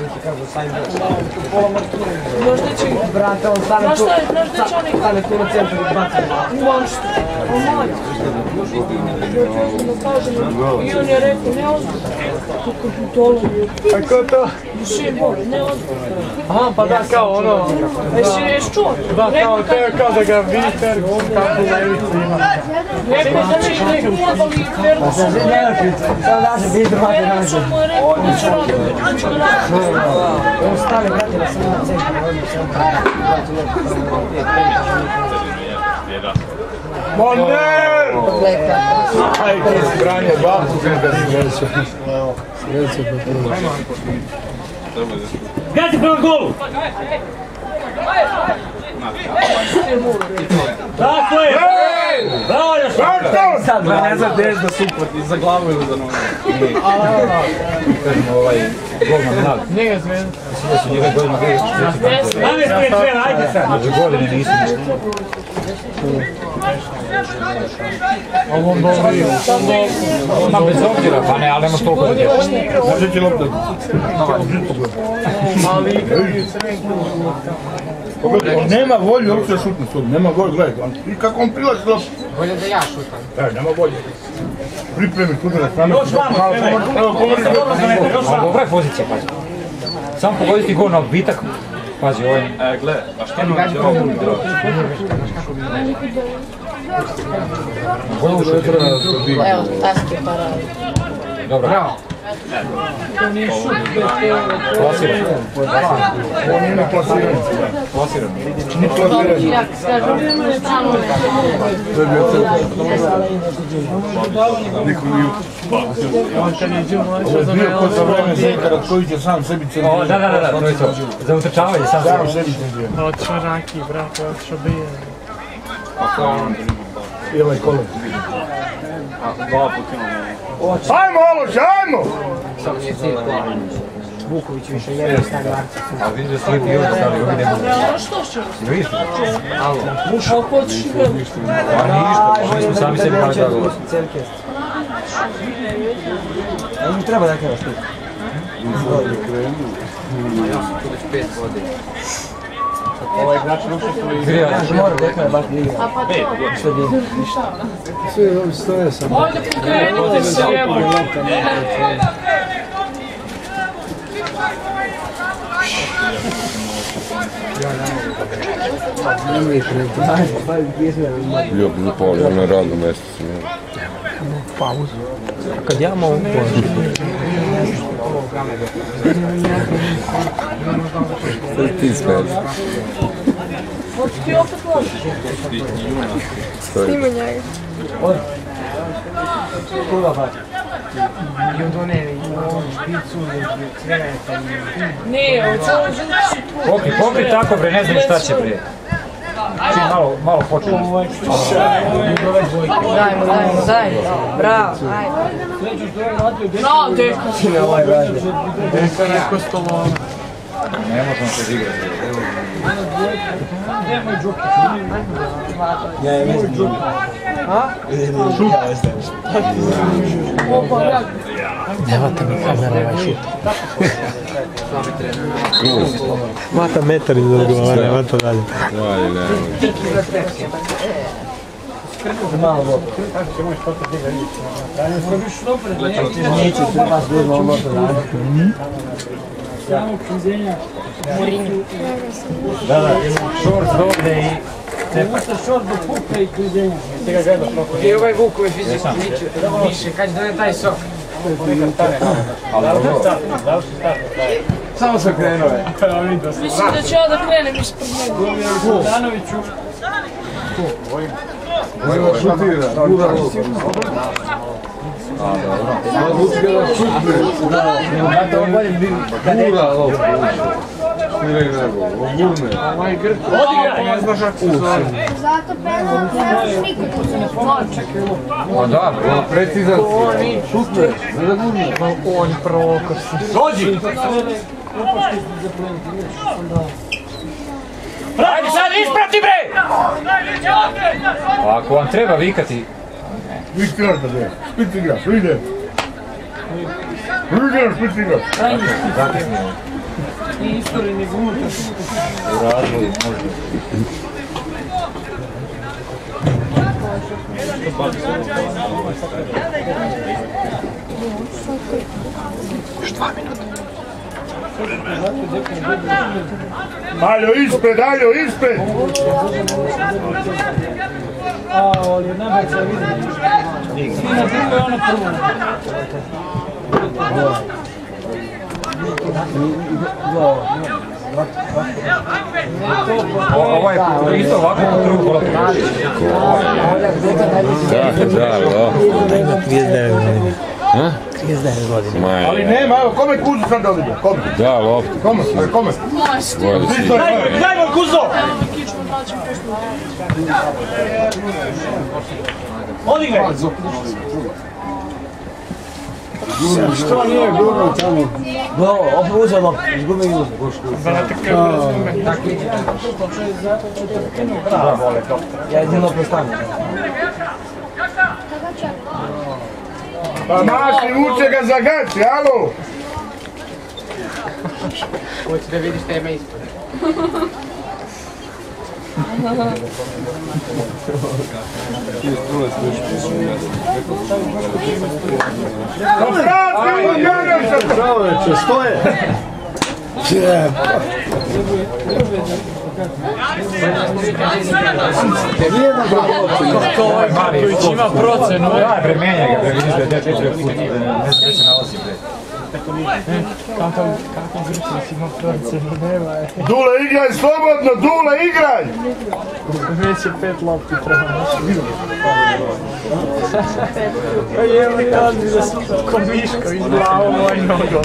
Možda će... Brate, on stane tu. Znaš da će oni... Stane tu na centru i baci. Možda. Omaj. I on je rekao, ne ozbiljno. Tu kapitolu. A ko to? Duše Bog, ne ozbiljno. Aha, pa da, kao ono. Jesi čuo? Da, kao da ga Viter, kako da ima. Rekao da će ih neko udali verno. Pa sam samo da se biti mati nađe. Samo je rekao da će raditi. On stane, brate, da sam na centru, ovdje sam Moner! Ajde, zbranje, babu kada si reću. Reću pa prvo. Gazi prema golu! Tako je! Bravo još! Sad ne znam gdje da suproti, za glavu ili za nogu. Kažemo golman mlad. Njega zvezda. Mislim da su njega godina gledali 40. Ajde spred sve, ajde sad! Znači godine nisu ništa. Ovom dobri. Ma bez obzira, pa ne, ali nema toliko da djeva. Može ti lopta. Mali igra i crven klub. Nema volje uopće šutno sud, nema volje, gledaj. I kako on prilazi loptu. Bolje da ja šutam. Nema volje. Pripremi sudara strane. Još vamo, dobra je pozicija, pazi. Samo pogoditi gol na odbitak. Pazi, ovo je... Gle, a šta nam će ovo igrati? Evo, taski parada. Dobro. Plasiran. On nije plasiran. Plasiran. Ja kažem, stranu To je bio Niko nije... Ovo je bio kod za vreme Zenka Ratkovića sam sebi centrirao. Da, to je to. Za utrčavanje sam sebi centrirao. Otišao Raki, brate, otišao Bijan. I ovaj kolor. Dva puta Ajmo, Ološ, ajmo! Samo nije cilj plavi. Vuković više jedan stavio Arcicu. A vidim da slipi ovdje stavio, ovdje nema. Što će? Ne vidiš? Alo. Mušao hoćeš i gledati. Pa ništa, mi smo sami sebi dali da gol. A im treba da kada što? Ja sam tu već 5 godina. Ovaj igrač što mora da je baš liga. Što bi? Sve vam stoje sam. Ajde pokrenite se, evo. Bio bi zapolio na radno mjesto sam. Pauzu. Kad ja mogu Ti smiješ. Hoću ti opet loži. Snima njega. I onda one špicu, cveta i... Ne, ovo ćemo želiti tu. Pokri tako bre, ne znam šta će bre. Čim malo počne. Dajmo. Bravo, ajde. Bravo, deka. Deka neko stolo. Ne možemo se igrati. Nemoj džuki. Ja je mislim džuki. A? Nemate mi kamere, ovaj šut. Mata metar iz odgovara, nema to dalje. Dalje, ne. Malo dobro. Neće se vas dužno ono to dalje. Samo krizenja. Da, šort dovde i... Možda šort do puka i krizenja. I ovaj Vuković više, kad će taj sok. Samo sam krenuo. Mislim da ću ja da krenem ispred njega. Danoviću. Ovo šutira, gura Ovaj Grk. Odigraj, ne znaš ako se zove. Zato pedalom trebaš niko da se ne pomoče. Pa da, precizan si. Šutne, ne da gurne. On prokosi. Dođi! Ajde sad isprati bre! Ako vam treba vikati... Špit igraš da ide, špit igraš, ide. Špit igraš. I istoreni unutra. U razvoju možda. Još 2 minuta. Aljo ispred! Ali najbolje se vidi. Stina drugo je ono prvo. Ovo je isto ovako po drugu kola. Da, Ima 39 godina. 39 godina. Ali nema, evo, kome kuzu sam da ide? Kome? Da, loptu. Kome? Daj moj kuzo! Odigraj! Što nije gurno tamo? Opet uzeo loptu, izgubio i uzeo. Ja idem loptu stavim. Pa maši, vuče ga za gaci, alo! Hoće da vidiš šta ima ispod. Čovječe, stoje! Marković ima procenu. Daj, premenja ga, vidiš da je 4 puta. Ne znam se nalazi, bre. Kako Grčić ima procenu, nema je. Dule, igraj slobodno, Dule, igraj! Već je 5 lopti prema našem. Pa jebe, kazni da su ko Miško iz glavom moj nogom.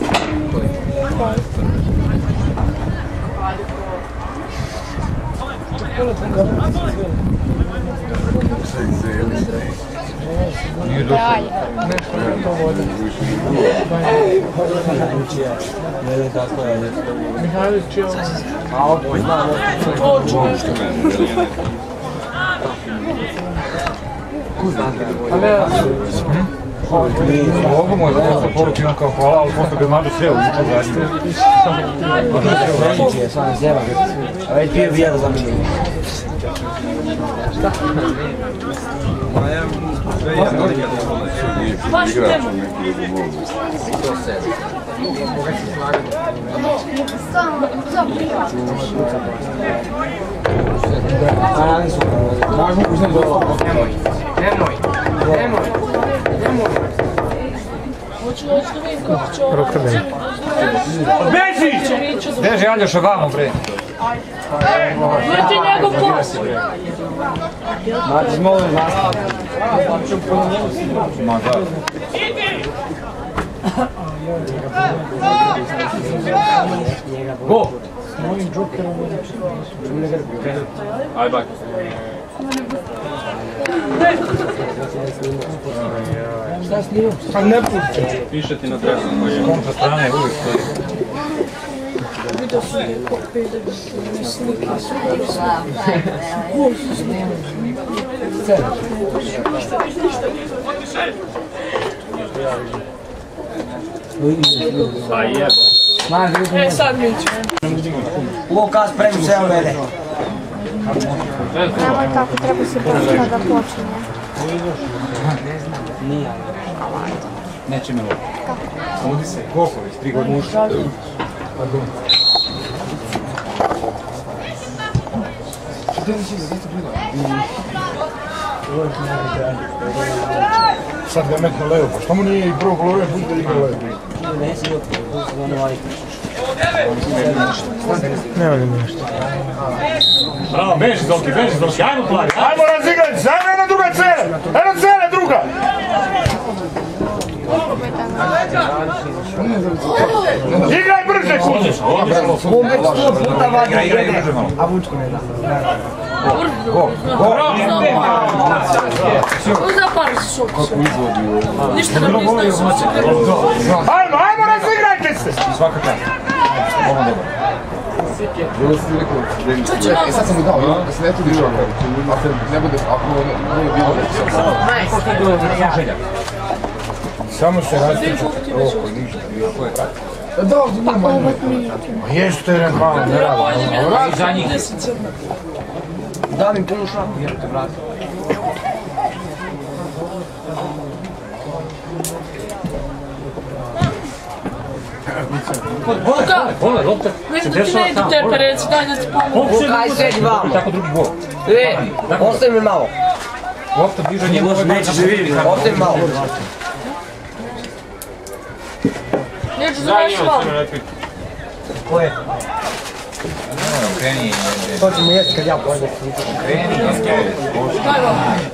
Nije došao. Mihajlović je ovo. A opet znam. Mogu možda nešto poruku imam kao hvala, ali posto ga madu sve uviče zašte. Vranić je, sam zjeva. A već bio bi jedan za mene. Baš temo. Rukavljeno. Beži! Beži, Aljoš, ovamo, bre. Vrti njegov kos. Znači, molim vas. Ma da. Go! S mojim džokerom. Aj, bak. Šta snimam? Pa ne pušće. Piše ti na dresu. Kontra strane uvijek stoji. Vidio su kopije da bi slike su. A jebo. E sad mi ću. Lukas, premi sve u mene. Nemoj tako, treba se početi da počinje. Nije. Neće me loviti. Ovdje se Koković, 3 godine muška. Pardon. Sad ga metno levo, pa što mu nije i prvog love, bude da igra levo? Ne volim nešto. Bravo, beži Zolki, ajmo plavi. Ajmo razigrati se, ajmo jedna druga cena! Jedna cena druga! Igraj brže, kuće! On već 100 puta vadio jede, a Vučko ne da. Go! Zapari se šok. Ništa nam ne znaju što. Ajmo, razigrajte se! Svaka čast. Ovo dobro. Sad sam mu dao, da se ne tudi žao, ako ne bude, ako ne je bilo Samo se različite oko, ništa. Da, normalno. Jeste jedan malo, ne radi. Za njih. Da mi punu šaku, jer te vrati. Luka! Vidim da ti ne idu tepe, reci, daj da ti pomogu. Luka, aj sedi vamo. Tako drugi gol. Ostavi mi malo. Lopta bliže njemu. Nećeš vidjeti, ostavi mi malo. Neću završi malo. Ko je? Kreni. To ćemo jesti kad ja pojedem. Daj vam.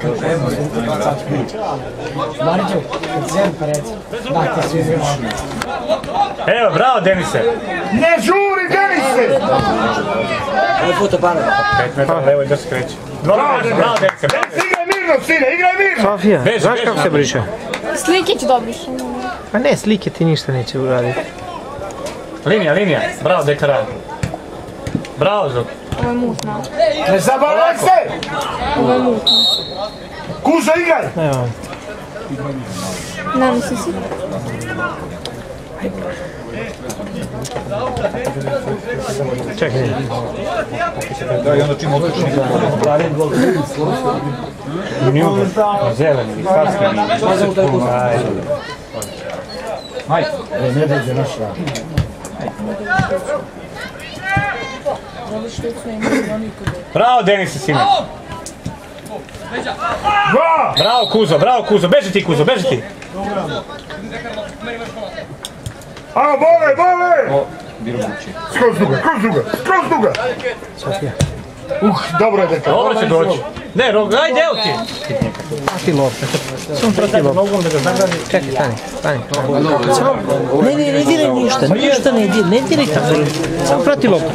Mariću, kad zem pa reci. Daj ti svi zviš. Evo, bravo Denise. Ne žuri, Denise! Ovo puta pana. 5 metara levo i da se kreće. Bravo Denise. Igraj mirno, sine, igraj mirno! Sofija, znaš kako se briše? Slike ću dobiš. Pa ne, slike ti ništa neće uraditi. Linija. Bravo Dekara. Bravo Zok. Ovo je mutno. Ne zabavaj se! Ovo je mutno. Kuža, igraj! Evo. Ne misli si. Čekaj. Da, i onda čim odlični Njugo, zeleni, farski. Majke. Ne dođe naš rad. Bravo Denise, sine. Bravo Kuzo, beži ti Kuzo, beži ti. Ajmo, bole! Skroz duga! Dobro je deka. Dobro će doći. Ne, ajde, evo ti. Prati lopte. Samo prati lopte. Čekaj, stani. Ne diraj ništa ne diraj tako. Samo prati lopte.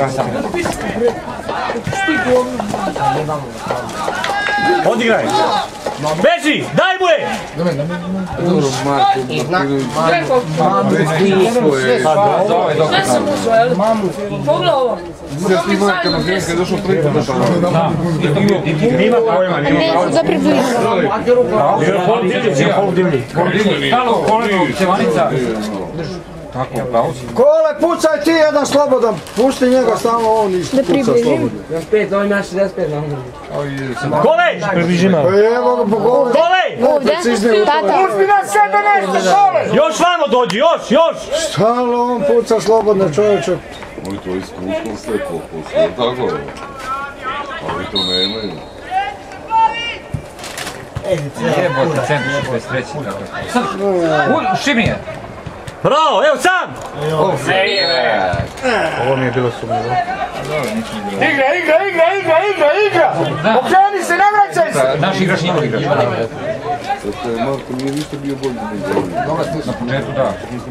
Odigraj. Beži, daj mu je! Dobro, Marko. Pogledaj ovo. Kad je došao prvi put da Nima pojma. Ne, za približno. Kole, pucaj ti jedan slobodan, pusti njega, samo on isto puca slobodan. 65, on ima 65 na onda. Kole! Približi malo. Evo ga po gole. Kole! Ovdje, tata. Pusti na sebe nešto, Kole! Još vamo dođi, još! Stalno on puca slobodno, čovječe. Oni to iskustvo sve poslije, tako? Ali to nemaju. Jebote, centar 63. Šibnije. Bravo, evo sam! Ovo mi je bilo sumnjivo. Igra! Okreni se, ne vraćaj se! Naš igrač njegov igrač. Marko nije ništa bio bolji nego Na početku da.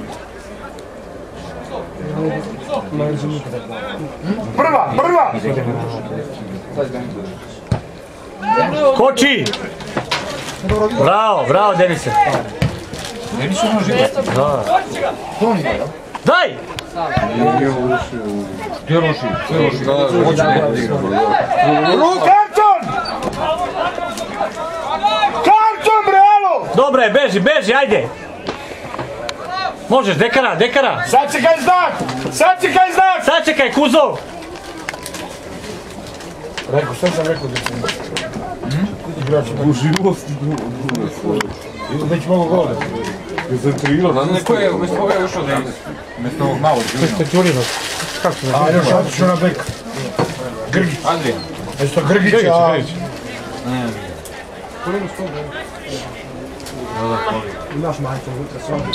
Prva! Koči! Bravo, Denise. Denis je ono živo. Daj! Gdje je loši? Karton, brelo! Dobro je, beži, ajde! Možeš, dekara! Sačekaj znak! Sačekaj, Kuzo! Što sam rekao da sam u živosti druga stvar. već mogu gole. Koncentrirao. Neko je umjesto koga je ušao Denis? Umjesto ovog malog Đurinog. Kako se A još otišu na bek. Grgić. Andrija. Jesu to Grgić, a... Imaš majke unutra svaki.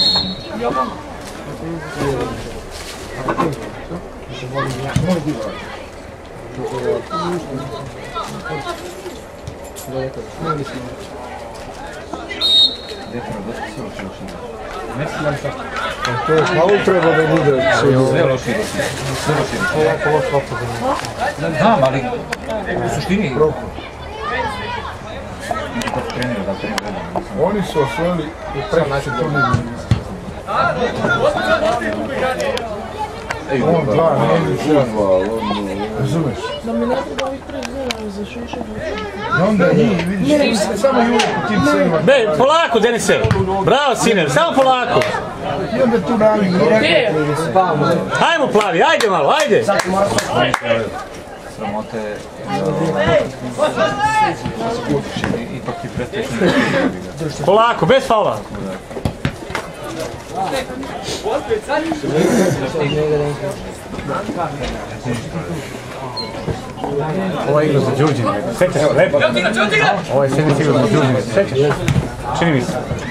To je faul treba da bude. Sve loši. Znam, ali u suštini... Oni su osvojili u preći turnir. On dva, ne ide razumeš? Da mi ne treba ovih prezirali za šeše I onda njih, vidiš, samo i uvijek u tim celima. Polako, Denise! Bravo, sine, samo polako! I onda tu nami gdje? Hajmo, Plavi, ajde malo, ajde! Sramote... Ipak ti prestečni. Polako, bez faula! Ovo je igra za Đurđina, sećaš se, lepo? Ovo je sjedi sigurno za Đurđina, sećaš? Čini mi se.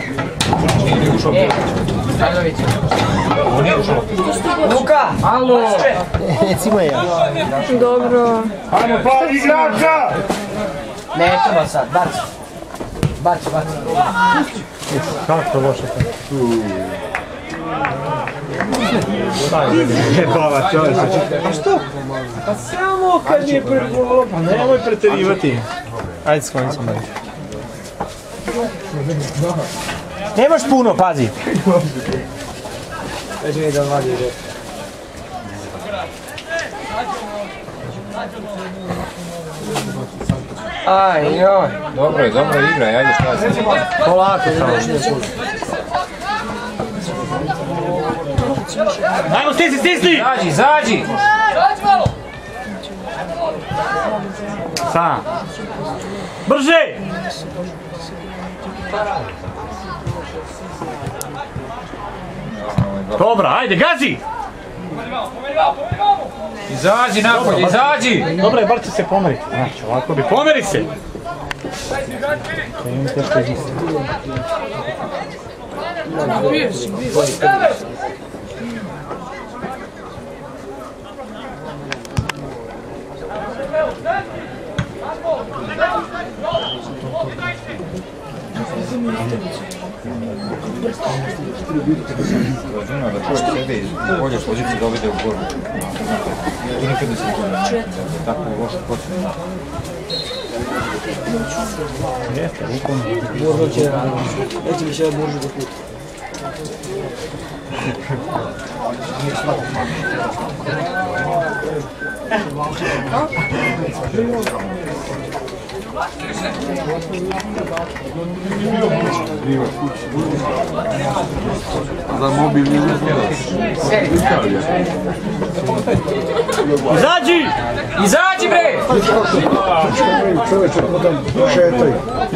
Luka! Alo! Recimo ja. Dobro. Ajmo, Plavi igrača! Nećemo sad, baci. Kako to loše? Jebava čovječe. Pa što? Pa samo kad je prvo, pa nemoj preterivati. Ajde skloni sam dalje. Nemaš puno, pazi. Već mi da vadi ide. Aj, joj. Dobro je igra, ajde šta se. Polako samo. Ajmo, stisni, stisni! Zađi, zađi! Sam. Brže! Dobra, ajde, gazi! Izađi napolje, izađi! Dobro je, bar će se pomeriti. Znači, ovako bi, pomeri se! To imam teško izmisliti. Razumno da čovjek sebe i bolje poziciju dovede u borbu. I nikad ne se ne tako loše počne. Jeste, rukom. Borba će raditi. Neće mi še Boržu do puta. Za mobilni Izađi! Izađi bre! Čovječe, potom šetaj.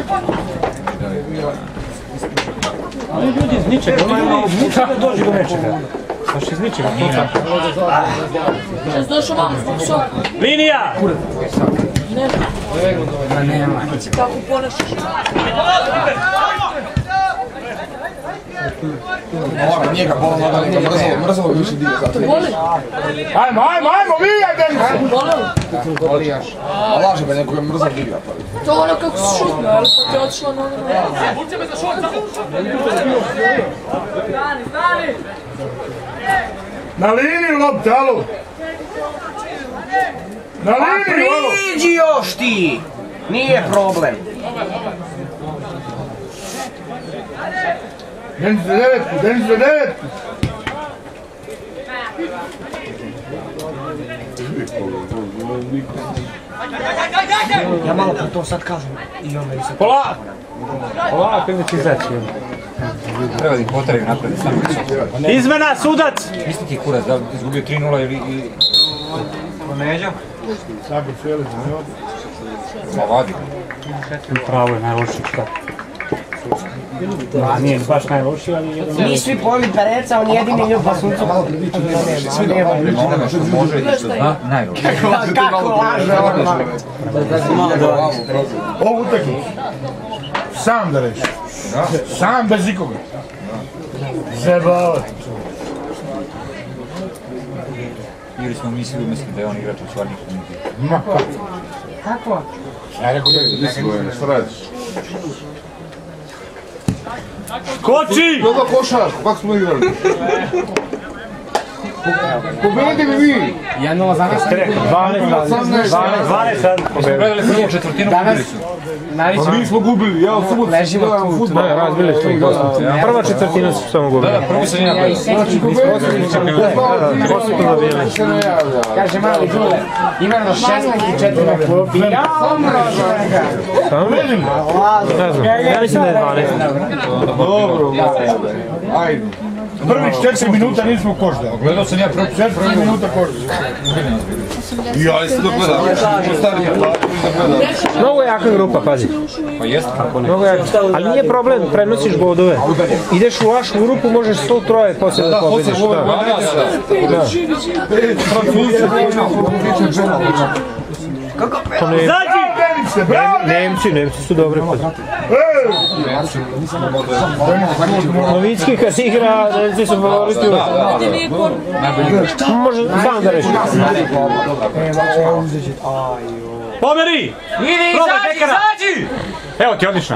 Ali ljudi iz ničega, oni ljudi iz ničega dođu do nečega. Baš iz ničega, to tako. Jesi došao vam zbog šoka? Linija! Nema. Kako ponašaš? Ovako, njega bolno, da neka mrzalo bi više dio zato. Boli? Ajmo, vidite! Boli? Bolijaš. A laže ba nekoga mrzalo dio. To ono kako si šutno, ali pa ti je otišla na ono. Vuče me za šut, Stani! Na liniju lopte, alo! Na liniju, alo! Priđi još ti! Nije problem. Denci za devetku! Ja malo po to sad kažem. I ono i sad. Polako, ima ti izaći. Treba da ih potrebi napred. Izmena, sudac! Misli ti kurac da izgubio 3-0 ili... Neđa? Tako cijeli za njoj. Pa vadi. Pravo je najlošiji šta. Nije baš najlošiji, ali jedan... Mi svi poli pereca, on jedini ljub pa suncu malo priviču. Može i što zna, najloši. Kako laže ono? Ovu utakmicu. Sam da reši. Sam bez ikoga. Zebavati. Ili smo mislili da je on igrač u stvarnih komuniti. Ma kako? Kako? Ja rekao da je, što radiš? Koči! Dobro košarku, kako smo igrali? Pobedi mi vi! 1-0 za nas. 12 sad. Gledali prvu četvrtinu, gubili su. Pa mi smo gubili, ja u subotu gledam u futbol. Ne, razbili smo ih dosta. Prva četvrtina su samo gubili. Da, prvo se nije Kaže mali Đule, imamo 16-4 na klupi. Samo vidim. Ne znam, ja mislim da je 12. Dobro, ajde. Prvih 4 minuta nismo kožda. Gledao sam ja prvo 4 minuta kožda. Ja, ali se to gledao. Mnogo jaka grupa, pazi. Pa jeste. Mnogo jaka. Ali nije problem, prenosiš bodove. Ideš u vašu grupu, možeš 103 poslije da pobediš. Nemci su dobri. Novicki kad igra, Nemci su favoriti. Može sam da reši. Pomeri! Idi, izađi! Evo ti, odlična.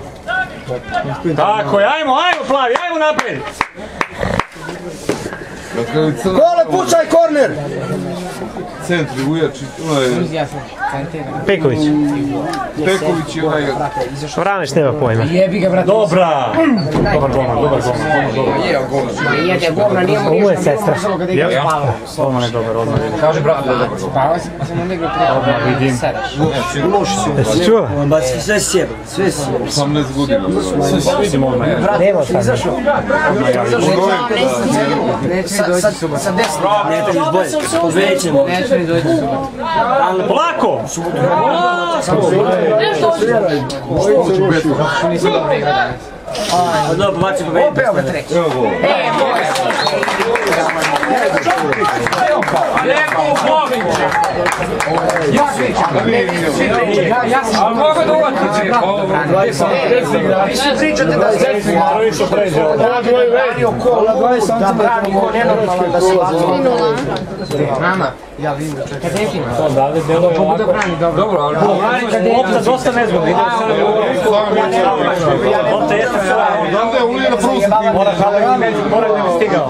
Tako je, ajmo plavi, ajmo naprijed! Kole, pucaj, korner! Centri ujači, onaj... Peković. Peković i onaj... Vraneš nema pojma. Jebi ga, brate. Dobra! Dobar golman, dobar golman. Jede, govna, nije mu Ovo je ništa. sestra. Golman je dobar, odmah vidim. Kaže brat da je dobar. Spavao sam onda igrao prije. Odmah vidim. Jesi čuo? Sve sjebe, sve sjebe. 18 godina. Vidim odmah. Nema sam. Izašao. Neće mi doći subat. Sa 10. Neće mi bolje, povećemo. Neće mi doći subat. Polako! Nisam dobro igrao danas. Pa dobro, baci pobedi. Opet ga treći. Evo gol. Ja sam... Ali mogu da uvatim. Vi svi pričate da Zepsi branio ko da brani ko nenormalan da se vazi. Mama, ja vidim da čekaj. Kad nekima. Odavde delo je Mogu da brani, dobro. Dobro, ali... Opta dosta nezgodno. Opta jeste svoja. Odavde je ulije na prvu sekundu. Mora da bi stigao.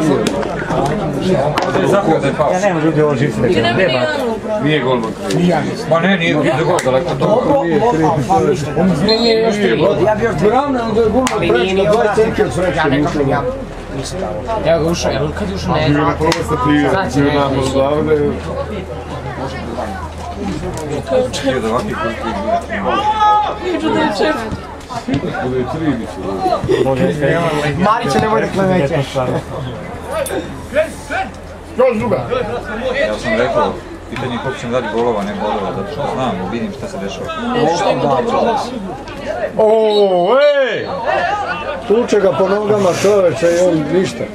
Ja nema ljudi ovo živci da će. Nije golman. Ma ne, nije gol, daleko to. Nije još 3. Ja bi još 3. Ali nije ni ovo. Ja nekako ja. Nisam dao. Evo ga ušao, kad je ušao ne znam. Znači ne znam. Marića nemoj da kleveće. Još druga. Ja sam rekao, pitanje je koliko ćemo dati golova, ne bodova, zato što znam, vidim šta se dešava. Ooo, ej! Tuče ga po nogama čoveče i on ništa.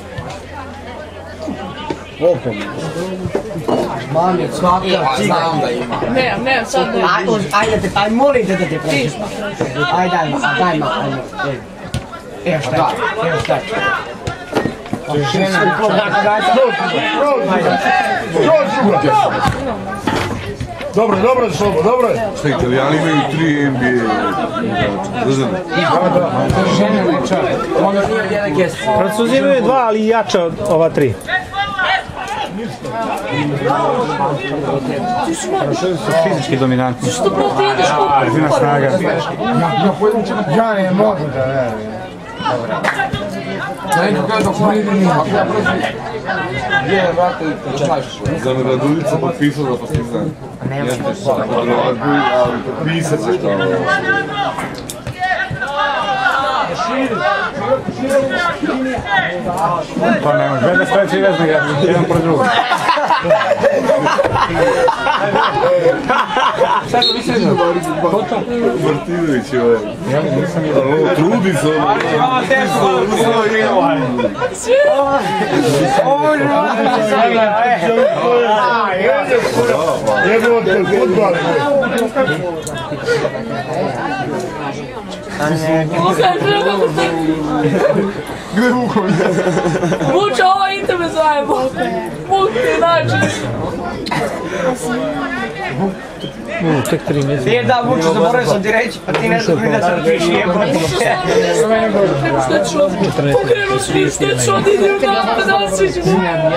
Opom. Mami, svaka znam da ima. Ne, sad ne. Aj, molim te da te pređeš. Aj, daj ma, ajde. Evo šta će. Dobro je Slobo, dobro je. Šta, Italijani imaju 3 NBA. Francuzi imaju 2, ali jača od ova 3. Fizički dominantni. Što protiviš kako? Brzina, snaga. Ja ne mogu da verujem. Za Radulica potpisao za Partizan. Ali potpisat će kao... Pa nema, gleda sveći vezno igra, jedan pro drugo. Šta to više jedno? Ko to? Martinović je ovaj. Ja nisam jedan. Trudi se ovo. Ovo teško, ovo Jedno od futbala. Gdje Vuko? Vuče, ovo ide me zajebo. Vuk ti nađe. Tek 3 mjeseca. Nije da, Vuče, zaboravio sam ti reći, pa ti ne znam da sam ti više jebati. Šta ću ovdje? Pokrenu svi, šta ću ovdje, ide u napad, da svi ću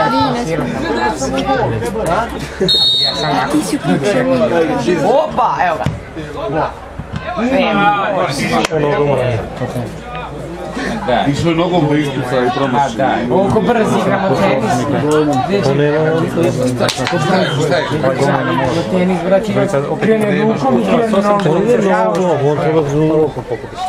Opa, evo ga. Išlo je nogom da ispuca i promaši. Koliko brzo igramo tenis. Tenis, brati, krene rukom i krene nogom. On treba znu rukom pokutiš.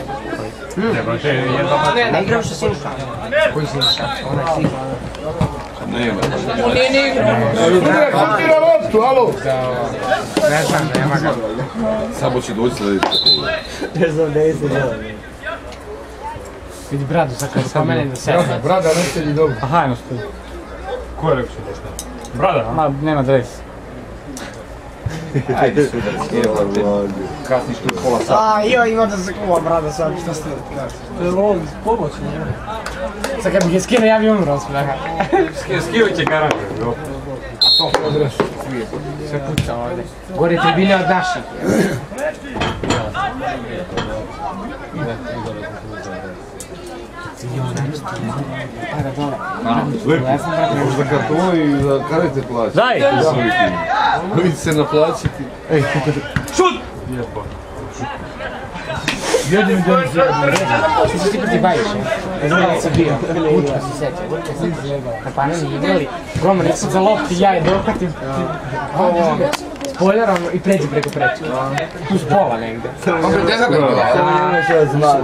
Ne igram što Sinša. Koji Sinša? Onaj Sinša. Nema. On nije ni igrao. Kupi na loptu, alo! Ne znam, nema ga. Sabo će doći sljedeći. Ne znam da je se djela. Vidi bradu, sad kad spomene da se... Brada ne sedi dobro. Aha, jedno stoji. Ko je rekao što je? Brada? Ma, nema dres. Ajde sudar, evo te. Kasniš tu pola sata. Joj, ima da se kuva brada sad, šta ste... To je lovi, pomoć. Sad kad bih je skino, ja bi umro smeha. Skio će garant. Sve puca ovdje. Gore tribine od naših. Za kartonu i za karete plaći. Daj! Vidi se naplaćiti. Šut! Jedini dan se što se ti protibaviš, ne znam da si bio, Lučka se sjeća, kampane mi igrali, Roman je sad za lopti, ja je dohvatim, ovo, spoilerom i pređi preko preča, tu s pola negde. On pre tega ga bila. Samo još ja znam.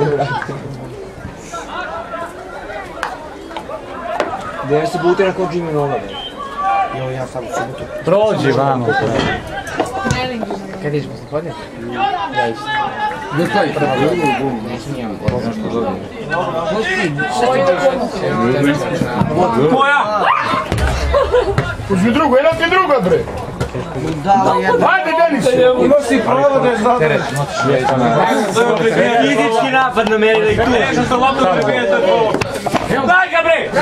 Gdje se butira kao Jimmy Nola, jo, ja sam subotu. Prođi vamo. Kad ideš posle podne? Ja isto. Gdje taj? Neću nijem. Koja? Uzmi drugo, jedna ti druga bre! Hajde Denise! Imaš si pravo da je zadreš. Fizički napad na mene i tu. Nešto sam loptu prebije, to je to. Daj ga bre!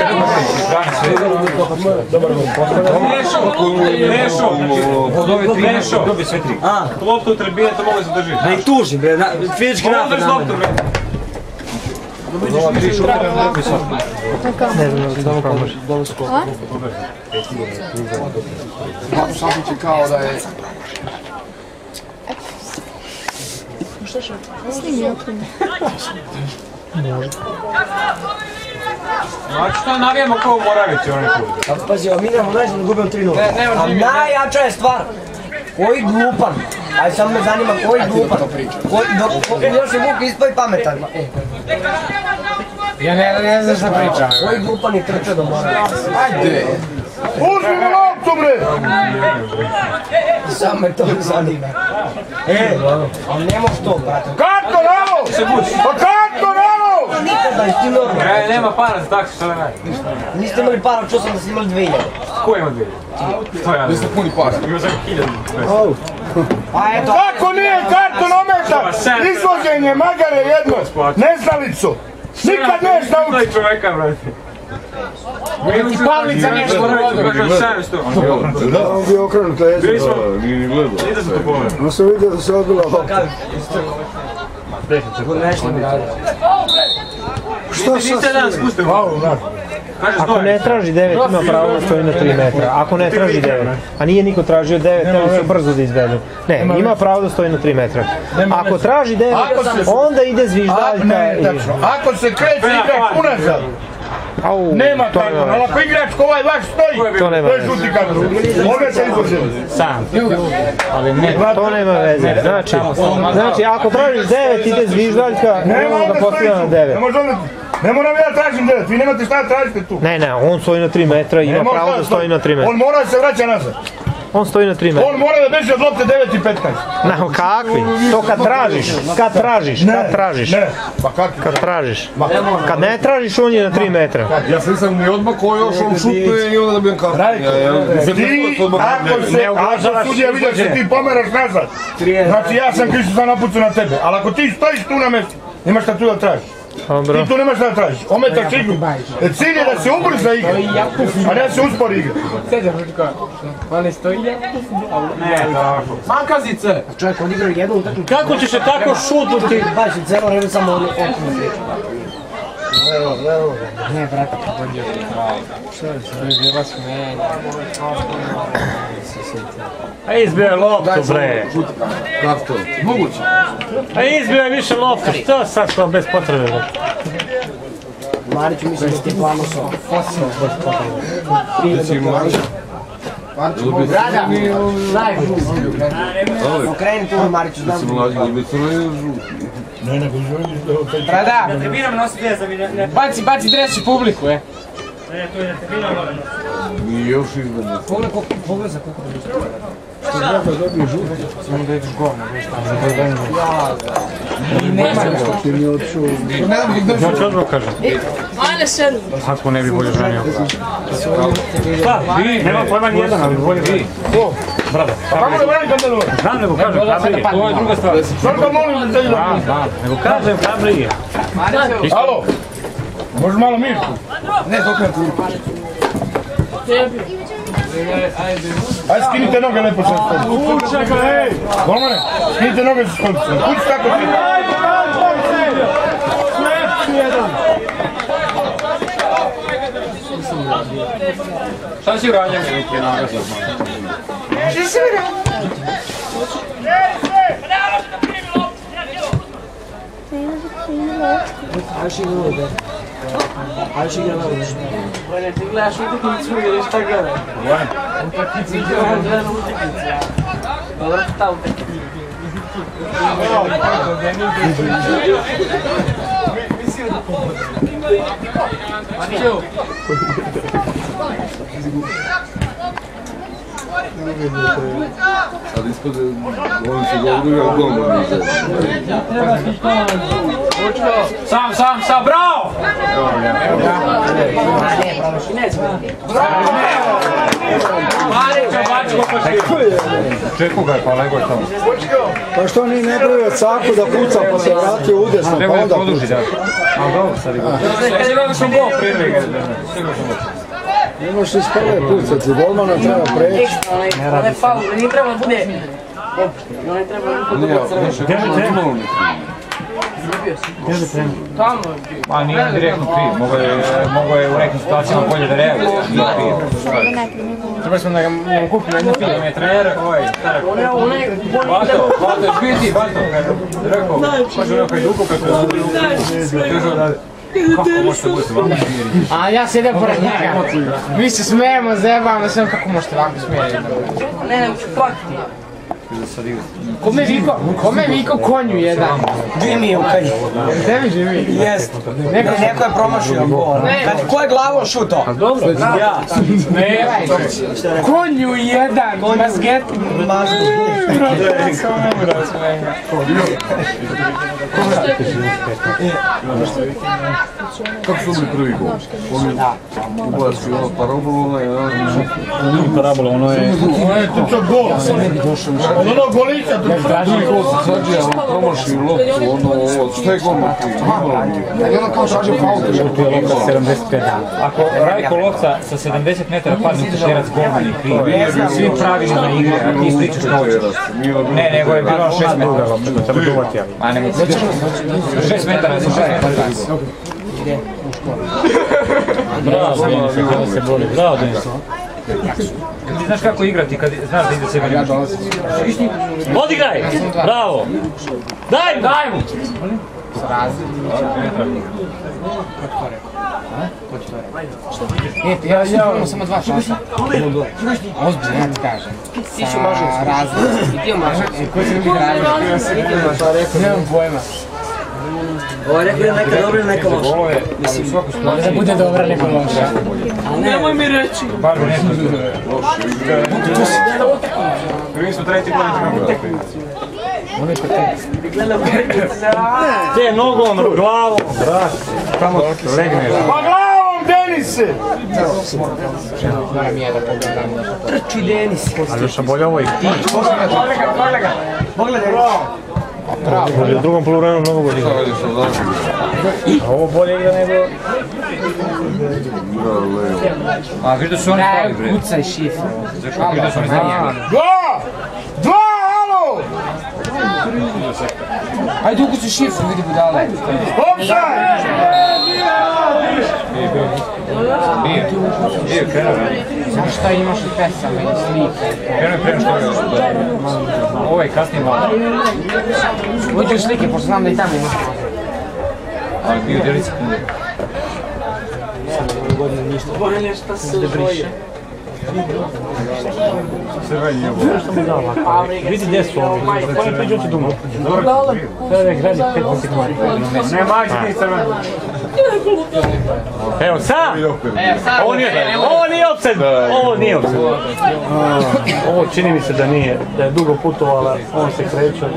Nešo! Dobi sve tri. Loptu trebije, to mogu se držiti. Da ih tužim bre, fizički napad na mene. Ne znam, dobro skoro. Šapić kao da je... Snimi okrenje. Znači što navijamo kao u Moravici onaj put? Pazi, mi idemo najzad da gubimo 3-0. A najjača je stvar, koji glupan, aj samo me zanima koji glupan, još je Vuk ispavi pametan. Ja ne znam šta pričam. Koji glupan je trčao do Moravice? Ajde! Uzmi mi loptu bre! Samo me to zanima. Ali ne možeš to, brate. Karto nalo! Pa karto nalo! Nikada ti normalno. Nema para za taksi, šta da radi? Niste imali para, čuo sam da ste imali 2000. Ko ima 2000? To ja Gdje ste puni para? Ima za 1000. Pa eto. Kako nije kartonometar? Izvođenje magare jedno! Neznalicu! Nikad neš nauči! To je čoveka, brate. Ti Pavlica nešto uvodio. Da, on bio okrenut, a jesam da nije ni gledao. Ide se to pogled. No sam vidio da se odbila lopta. Nešto mi radi. Šta Niste dan spustili. Ako ne traži 9, ima pravo da stoji na 3 metra. Ako ne traži 9, a nije niko tražio 9, treba se brzo da izvedu. Ne, ima pravo da stoji na 3 metra. Ako traži 9, onda ide zviždaljka. Ako se kreće igrač unazad, nema kartona, ali ako igrač ko ovaj vaš stoji, to je žuti karton. Ove se izvođeni. Sam. To nema veze. Znači, ako tražiš 9, ide zviždaljka, nema da postavlja na 9. Ne moram ja tražim 9, vi nemate šta da tražite tu. Ne, on stoji na 3 metra i ima pravo da stoji na 3 metra. On mora da se vraća nazad. On stoji na 3 metra. On mora da beže od lopte 9 i 15. No, kakvi? To kad tražiš. Ne, pa kakvi? Kad tražiš. Kad ne tražiš, on je na 3 metra. Ja se nisam ni odmah ko još on šutne i onda dobijem kartu. Ti, ako sudija vidio se ti pomeraš nazad, znači ja sam Kristo sam napucu na tebe, ali ako ti stojiš tu na mjestu, nemaš šta tu da tražiš. Ti tu nemaš šta da tražiš, ometaš igru. Cilj je da se ubrza igra, a ne da se uspori igra. Sjeđa, Ručko, on ne stoji ja? Ne, tako. Mankazice! Čovjek, on igrao jednu utakmicu. Kako ćeš se tako šutnuti? Baš, celo vreme samo ono okno. Ne, brate, pogodio ti pravo. Što je se bila smenja? A izbio je loptu, bre. Kako to? Moguće. A izbio je više loptu, što sad što bez potrebe? Mariću, mislim da ti je planosao fosil bez potrebe. Reci Marić. Brada, daj mu. Okreni tu Mariću, znam. Sam mlađi, ali bez crno je žuti. Ne, nego želim. Brada, Na tribinama nosi dres da mi ne... baci dres u publiku, Ne, to je na tribinama. Nije još izgledno. Pogled za koliko da biš. Što je da dobije žuti? Samo da ideš govno, viš tamo. I nema što. Ti mi odšao. Ja ću odmah kažem. Ajde, sedem. Ako ne bi bolje ženio. Šta? Vi? Nema pojma nijedan, ali bolje vi. Ko? Brada. Pa kako da branim kad ne dovoljno? Znam, nego kažem, kabrije. To je druga stvar. Sad ga molim da te idem. Znam, nego kažem, kabrije. Alo, možeš malo mirku? Ne, dok ne tu. Ajde, skinite noge lepo sa stolice. Čekaj, hej! Golmane, skinite noge sa stolice. Kući tako ti. Šta si uradio? Šta si uradio? Ajde igra ovdje. Ajde igra ovdje. Bolje, ti gledaš utakmicu i vidiš šta gleda. Utakmicu gledam utakmicu. Dobro ta utakmica. Sad ispod, oni su govorili o domu. Sam, bravo! Marićo, bačko pošli. Čeku ga je, pa nego je tamo. Pa što ni ne pravio caku da puca pa se vratio u desno, pa onda puca. A dobro, sad igra. Kad je što bol prilike. Ne možeš iz prve pucati, golmana treba preći. Onaj faul, nije treba da bude... Onaj treba da bude crveno. Tamo je bio. Ma nije direktno kriv, mogo je u nekim situacijama bolje da reaguje. Treba smo da nam kupimo jednu film, je trener, starak. Bato, špiti, rekao, pažu nekaj dugo kako kako možete biti ovako smijeri? A ja sjedim pored njega. Mi se smijemo, zajebamo se, kako možete ovako smijeri? Ne, ću platiti. Kome Viko konju jedan? Jimmy u kanju. Tebi Jimmy? Jest. Neko je promašio gol. Ko je glavom šuto? Dobro, ja. Ne, konju jedan, mazgeti. Kako su bili prvi gol? Ubaci ono parabolu, ono je... Ono je to gol. Od onog golića tu tražili gol sa Sadžija, on promašio loptu, ono, što je gol I ono kao tražio faul. Lopta 75. Ako Rajko Lovca sa 70 metara padne u tešerac golman je kriv. Svi pravilima igre, a ti ispričaš što hoćeš. Ne, nego je bilo 6 metara lopta, treba duvati. A ne, 6 metara, 6 metara. Bravo, bravo Denis. Ti znaš kako igrati kad znaš da ide se veli. Odigraj! Bravo! Daj mu! Ja imam samo 2 časa. Ozbiljno, ja ti kažem. Ti ću mažu razliku. I ti u mažu. Koji će mi biti razliku? I ti u mažu. Nemam pojma. Ovo je rekao neka dobra ili neka loša? Mislim, da bude dobra, neka loša. Nemoj mi reći. Bar mi nešto prvi smo treći gledati Gdje nogom, glavom? Tamo legneš. Pa glavom, Denise! Moram ja da pogledam. Trči Denis. Aljoša, bolje ovo i ti. Pogledaj. U drugom poluvremenu mnogo bolje igra. A ovo bolje igra nego... A viš da su oni stali, bre. Kucaj šifru. Viš da su oni stali. Dva, alo! Ajde ukucaj šifru, vidi budale. Offside! Bio, krenuo. Znaš šta imaš od pesama i slike? Krenuo što je. Ovo je kasnije malo. Uđu slike, pošto znam da i tamo imaš. Ali bio djelica knjige. Bolje šta se uzvoje. Sve vanje ovo. Vidi gdje su ovi. Koji priđu ti dumo? Sada je gradi 5 sekunda. Ne mađi ti crveno. Evo sad! Ovo nije opsed! Ovo nije opsed. Ovo čini mi se da nije, da je dugo putovala, on se kreće.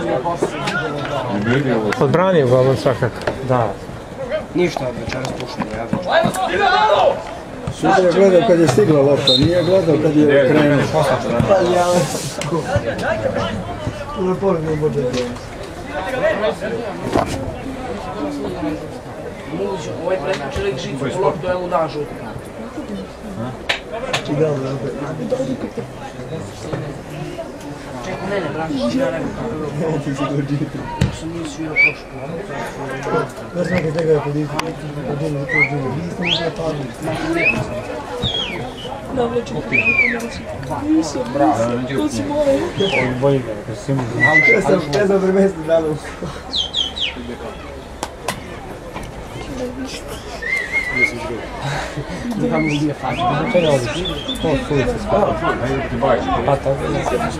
Odbranio ga on svakako. Da. Ništa od večeras pušeno, ja Sutra je gledao kad je stigla lopta, nije gledao kad je krenuo. Muđo, ovaj čelik žicu u loptu, evo da žuti. Čekaj, ne, brašić, ja rekao kako je bilo. Što nije svirao prošlo. Znaš nekaj tega je podizio, Da, vleče ga nisam, to si moje. Ne znam premesti danu. Tamo gdje fazi. Znači ne odiš. To sulice spava. Pa to je.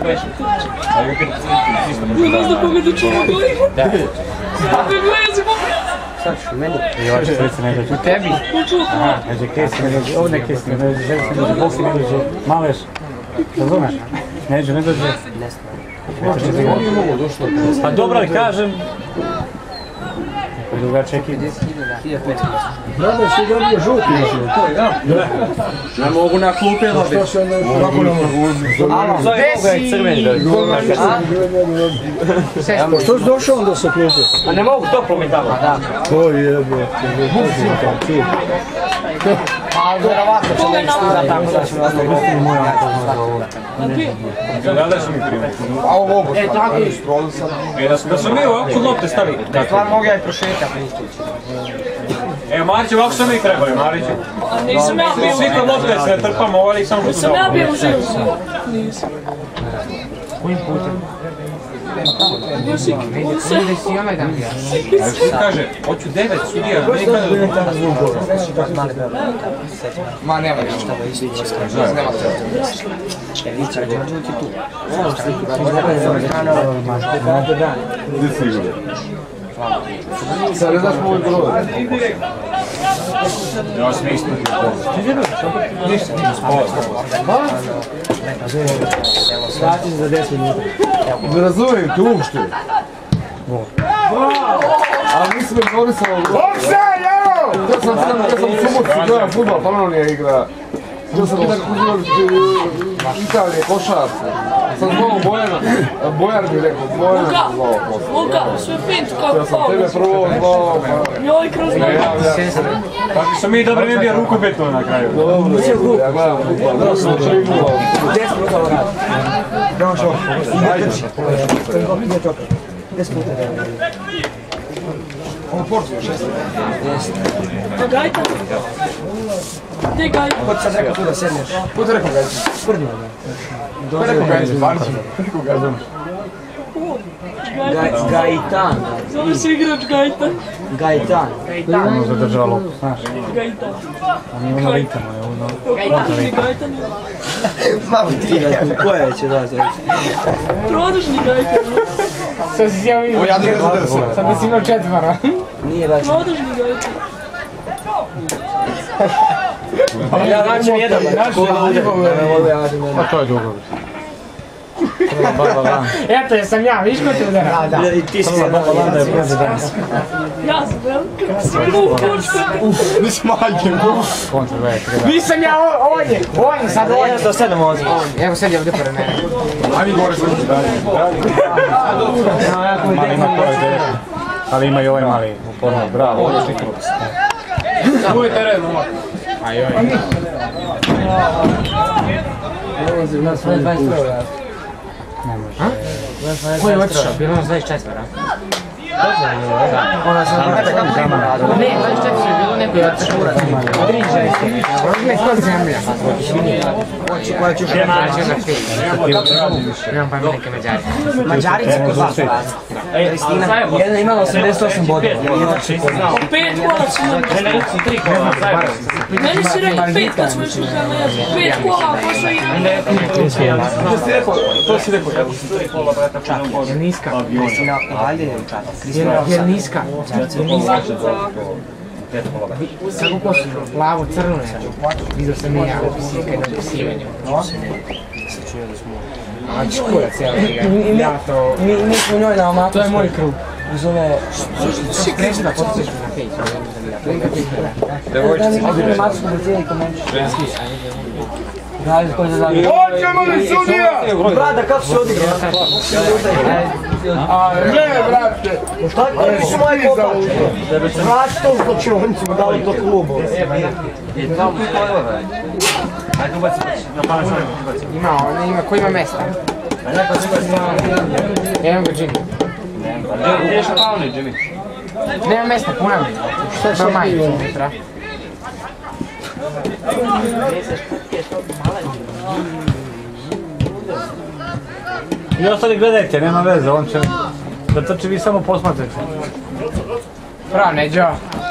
Ne znam koga da čuva gledam. Da. Da me glezi poprijed. Sad ću meni. I ova sulice ne dođe. U tebi? Aha, kaže kesi ne dođe. Ovdje kesi ne dođe. Želi se ne dođe. Bosi ne dođe. Maleš. Razumeš? Ne dođe. Ne znam. Pa dobro, ali kažem. Druga čeki. 1500. Dobro, si dobio žuti. Ne mogu na klupe dobiti. Kako ne mogu? Ovoga je crveni da je. Što si došao onda sa klupe? A ne mogu toplo mi tamo. To jebe. A vjerovatno će da ištira tako da ćemo ostaviti moja Gledaj su mi primjer. A ovo mogu. E, tako je. Da su mi ovako lopte stavili. Stvar mogu ja i prošetati. E, Marić, ovako su mi trebali, Marić. A nisam ja bio. Svi kod lopte se trpamo, ovali samo što su Nisam ja bio u živu. Nisam. Kojim putem? Bio si Vidio si onaj dan bio. Kaže, hoću 9 sudija, ne kada... Ma nema ništa da ići. Nema Sad ne znaš moj broj. Ja sam isto. Ništa, vrati za 10 minuta. Ne razumijem te uopšte. Ali nisi me zorisao. Bokse, evo! Ja sam subotu gledam futbol, Panonija igra. Ja sam tako Italije, košarce. Sam zvao Bojana, Bojan mi rekao, Bojan mi zvao posle. Luka, sve fint, kako Ja sam tebe prvo zvao. Joj, kroz Kako su mi dobri, mi bio rukobetno na kraju. Dobro, ja gledam futbol, da sam očekivao. 10 minuta vrati. Došao. Ajde. 10 minuta. Ovo portu je 6. A Gajta? Gdje je Gajta? Ko ti sad rekao tu da sedneš? Ko ti rekao Gajta? Sprnio ga. Ko rekao Gajta? Rekao Gajta. Gajtan. Zove se igrač Gajta. Gajtan. Ono zadržava loptu, znaš. Gajta. On je ono ritama, je ono... Produžni Gajta. Malo ti na koje će da zove. Produžni Gajta. Sad si sjeo vidio. Sad da si imao 4. Nije račun. Produžni Gajta. Ja račun jedan. Pa to je dugo. Eto, jesam ja, viš ko te udara? Da. I ti si se da Ja sam velika. Si glup, počka. Nisi majke, Nisam ja, on je, sad on je. To sedam ovdje. Evo sad je ovdje pored mene. Ajde gore sam ti dalje. Ali ima i ovaj mali uporno, bravo. Tu je teren, momak. Ajoj. Ne može. Ko je otišao? Bilo nas 24, a? Ona sam kada kako ima radila. Ne, 24 je bilo neko je otišao. Odriđa je se. Odriđa je skoro zemlja. Koja ću še naći na film. Imam pa mi neke Mađari. Mađarice kod vas razi. Kristina, jedna imala 88 bodova. 5 kola su nam. Meni si rekao 5 kad smo išli na mezu. 5 kola, ko su igrali? To si rekao, ja sam 3 kola brata čak. Je niska. Kristina, ajde je čak. Je niska. Samo kosu, plavu, crnu neću. Vidio sam i ja upisivanje na upisivanju. A čkurac, evo ga. Ja to... Mi smo njoj na omatu. To je moj krug. Zove... Si kreći da potičeš me na peć. Devojčici. Ovdje mačku brzini komenčiš. Ženski. Dajde koji za dalje. Hoćemo li sudija? Brada, kako se odigra? Ne, brate. Šta ti su moji kopače? Vrati to u zločincu, dali to klubu. Ima, ko ima mesta? Evo ga Jimmy. Gdje je šapavni, Jimmy? Nema mesta, ponavljam. Šta je majicu unutra? I ostali gledajte, nema veze, on će da trči, vi samo posmatrate. Bravo, Neđo.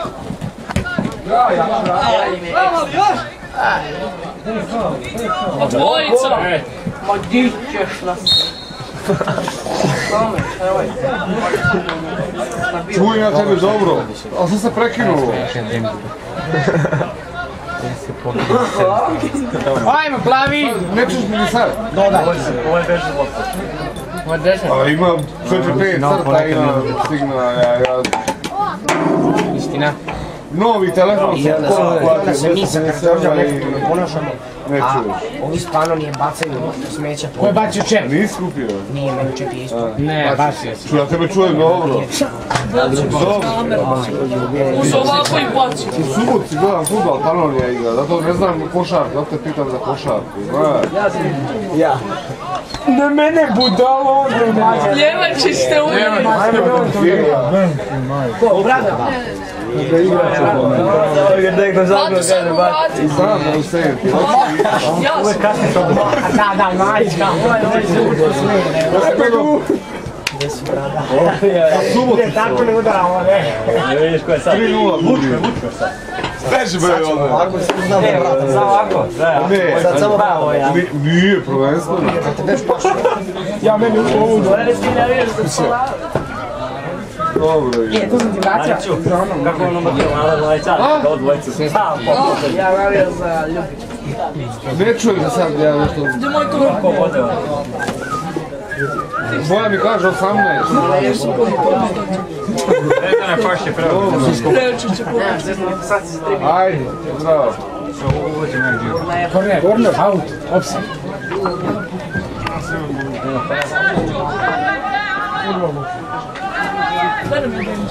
Dvojica! Ma di ćeš nas? Čujem ja tebe dobro, ali sam se prekinuo. Ajmo, plavi! Nećeš mi sad? Dodaj. Ovo je beži lopta. Ovo je 10. A imam 4-5 crta, imam signala, ja... Istina. Novi telefon sam Da se mi sa Đorđom nekako ne ponašamo, ne a čuješ. ovi stvarno nije bacaju smeća. Ko je bacio čep? Nisi kupio? Nije, meni čep je isto. Ne, bacio si. Ja tebe čujem dobro. Uz ovako i baci. U suboci gledam futbal, Panonija igra, zato ne znam košarku, zato te pitam za košarku, znaš. Ja. Na mene budalo ono. Ljevači ste uvijek. Ko, brada? Zato sam mu vratio. Znam da u sebi. Ja sam. Da, majčka. Gdje su brada? Suboci Tako ne udaramo, ne. Ne vidiš ko je sad. 3-0 budi. Steži bre ovdje. Ovako se znam da brada. Samo ovako, Ne, Sad samo bravo ja. nije prvenstveno. Ja meni u ovu dole. Dobro je. To sam ti vraćao. Kako ono malo dvojica, kao dvojica su sam popotali. Ja navio za ljubić. Ne čujem da sad ja nešto... Gdje moj korak? Ko vode ovo? Boja mi kaže 18. Vezane pašće pravo. Preoči će pomoći. Ajde, zdravo. Corner, out, offside. Daj nam Denis.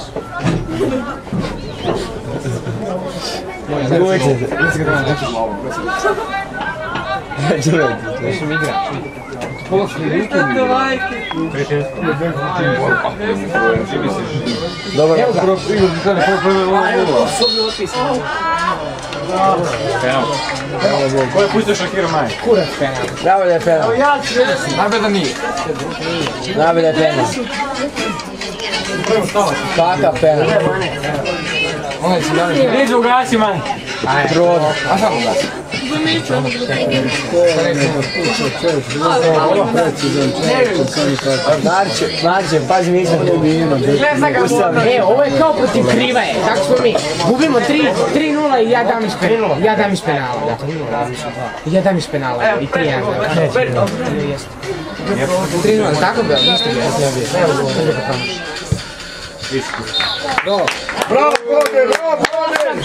Dobar, prvo igru ti kada prvo prvo ovo. Ko je pustio Šakiru Maj? Kurac penal. Bravo da je penal. Najbolje da nije. Najbolje da je penal. Kakav penal. Niđe ugasi, man. Ajde, prvo. A samo ugasi. Marče, pazi mi nisam gubimo. Ovo je kao protiv Krivaje, tako smo mi. Gubimo 3-0 i ja dam iz penala. Ja dam iz penala. Ja dam iz penala i 3-1. 3-0, tako bi, isto bi. Bravo, Bode, bravo, Bode!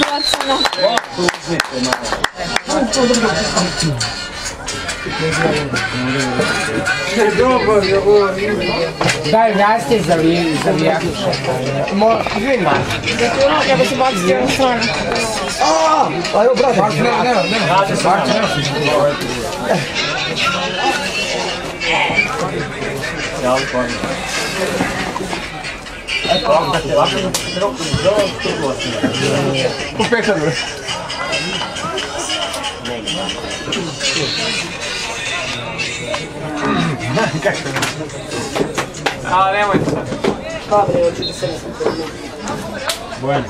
Daj raste za Vijakuša. Izvini, man. Ja bi se baciti jednu stranu. Ajmo, brate. Nema. Upečan bre. A, nemojte sad. Dobre, hoću da se ne sam prvi. Bueno.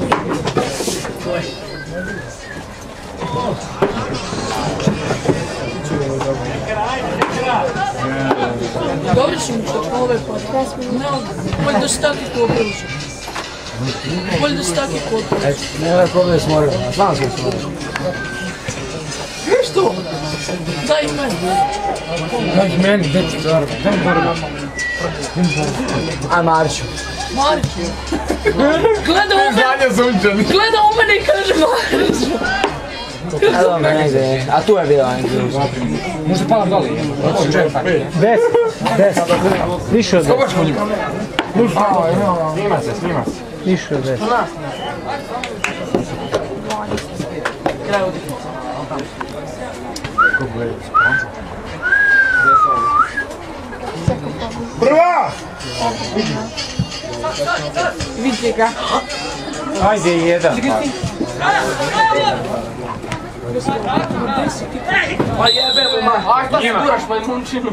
Dobri su mi što ove podcast. Bolje da se taki ko oprožu. Bolje da se taki ko oprožu. Nema problem s morom. Znam se s morom. Što? Daj meni. Daj meni, deču, zaro. Daj moram. Aj, Marću. Mariću. Gleda u mene i kaže Mariću. Evo me negdje, a tu je bilo negdje. Možda palam dole. 10. Više od 10. Skobaš po njima. Snima se. Više od 10. Prva! Vidite ga. Ajde, jedan. Pa jebe mu ma. A šta se guraš majmunčinu?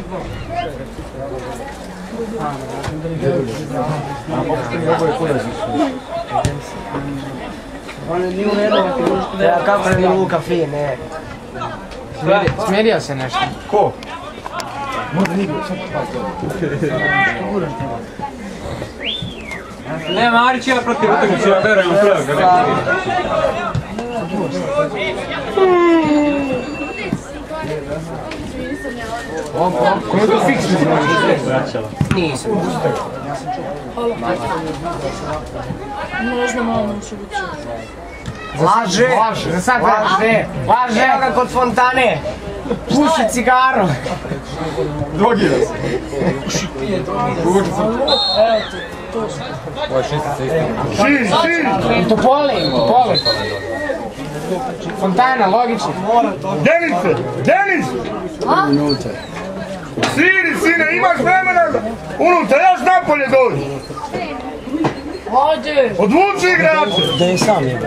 Kako je Luka fin, ne? Smirio se nešto. Ko? Ne, Marić ja protiv utakmice, ja verujem u sve. Ko je to fiksno? Nisam. Možda malo mušu biti. Laže! Za sad laže! Laže! Evo ga kod fontane! Puši cigaru! Drogira se. Eto, to su. Širi! Topoli! Fontana, logično. Denice! Denis! Širi, sine, imaš vremena unutra, još napolje dođi! Ajde! Odvuci igrače! Da je sam jebe.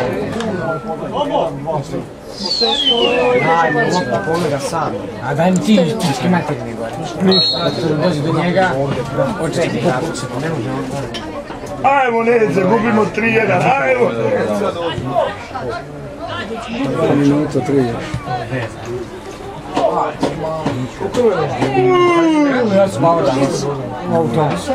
Pogleda sam. A daj mi ti materini gore. Ništa. Dođi do njega. Očekaj kako se to ne može. Ajmo, Neze, gubimo 3-1, ajmo! Minuta 3 još. Ja sam malo danas. Autobus.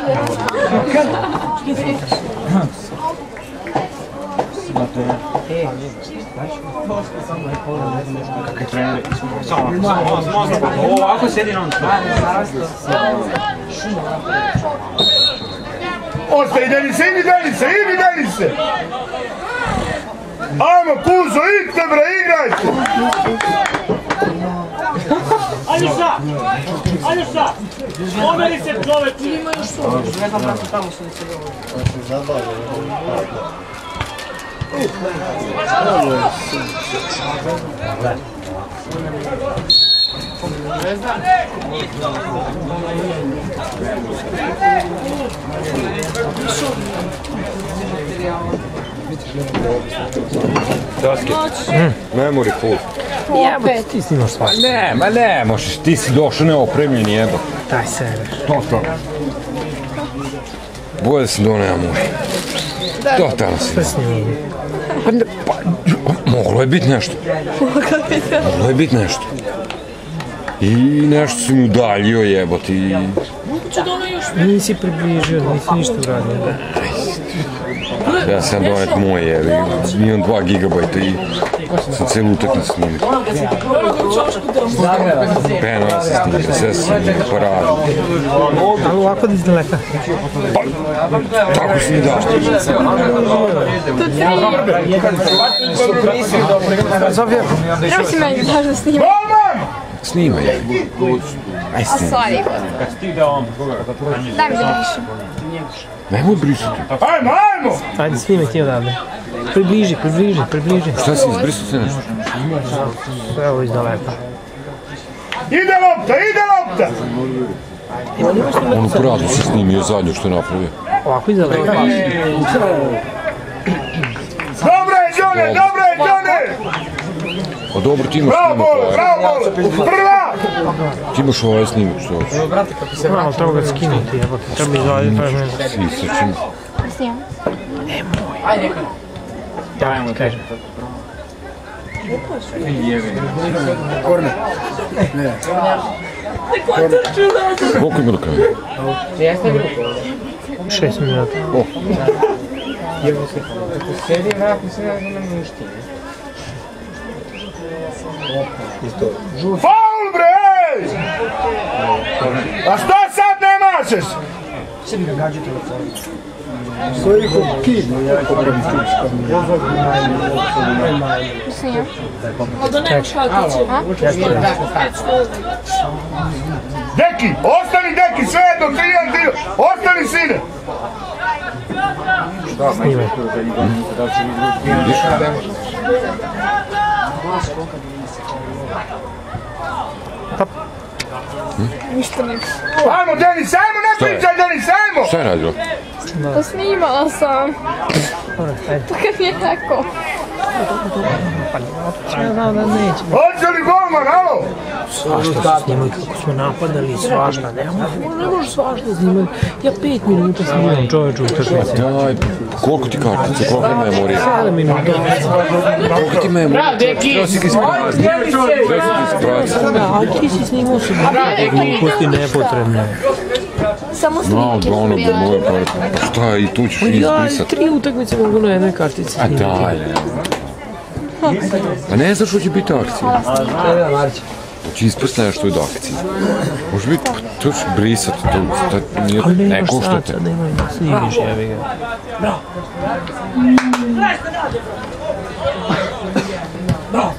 Kakve trenere? Ovako sjedi na on. Ostaje Denice, idi Denice! Ajmo, Kuzo, idite bre, igrajte! Aljoša! Pomeri se čoveče! Ima još to. Ne znam kako tamo su se dobro. Daske, memori full. Jebate, ti snimaš svašta. Ne, ma ne, možeš, ti si došao neopremljen jeba. Daj sebe. To. Bolje sam doneo moj. Totalno si. Šta snimam? Pa, moglo je biti nešto. Moglo je biti nešto. I nešto si mi udaljio jebote i... Nisi približio, nisi ništa uradio. Ja sam donet moj jebi, imam 2 gigabajta i sam cijelu utakmicu snimio. Peno, ja sam snimio, sve sam paradu. Ali ovako da izdaleka. Pa, tako si mi daš ti. Sofija. Evo si meni daš da snimam. Snimaj. Aj snimaj. Sorry. Daj mi da pišem. Nemoj brisati. Ajmo! Ajde, snimaj ti odavde. Približi. Šta si, izbrisao se nešto? Evo izdaleka. Ide lopta! On u pradu se snimio zadnju što je napravio. Ovako izdaleka. Dobro je, Đone! Pa dobro, ti imaš snimak ovaj. Bravo! Prva! Ti imaš ovaj snimak što hoćeš. Malo, treba ga skinuti, jebote. Treba izvaditi, pa je meni. Svi se čim. Snimam. Nemoj. Ajde. Ja, kažem. Korne. Ne. Koliko ima do kraja? 6 minuta. Ako sjedi, vratno se ne znam ništa. Faul bre! A što sad ne mašeš? Sjedi ga gađu telefon. Stoji ko kid. Snimam. Ali da nemaš kako će. Deki, ostani sve do 3-1 dio. Ostani sine. Snimaj. Ništa ne. Ajmo Denis, ajmo, ne pričaj Denis, ajmo! Šta je radilo? Pa snimala sam. To kad mi je rekao. Ja znam da neće. Hoće li golman, alo? Svašta su snimali kako smo napadali, svašta, ne može svašta snimali. Ja 5 minuta snimam čovječu u utakmici. Daj, koliko ti kartice, koliko ti memorije? 7 minuta. Koliko ti memorije? Bravo, deki! A ti si snimao se gluposti nepotrebne. No, ono da moje pa šta i tu ćeš ispisat. Ja 3 utakmice mogu na jednoj kartici snimati. A daj. Pa ne znaš što će biti akcija. Znači ispust nešto od akcije. Može biti, to ćeš brisat, to nije, ne košta te. Ali nemaš sad, snimiš, jebi ga. Bravo. Bravo.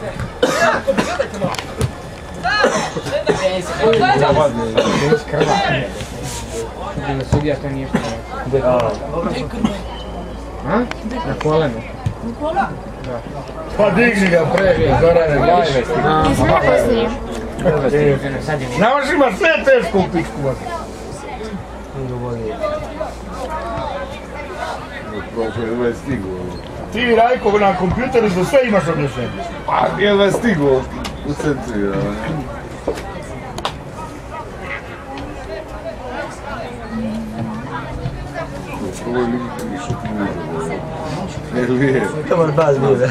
Sudija to nije na kolenu. Pa digni ga previjem, Zorane, daj Znaš ima sve teško u pičku. Ti, Rajko, na kompjuteru za sve imaš objašnjenje. Pa, jedva je stigo u centri. Dobar baz bude.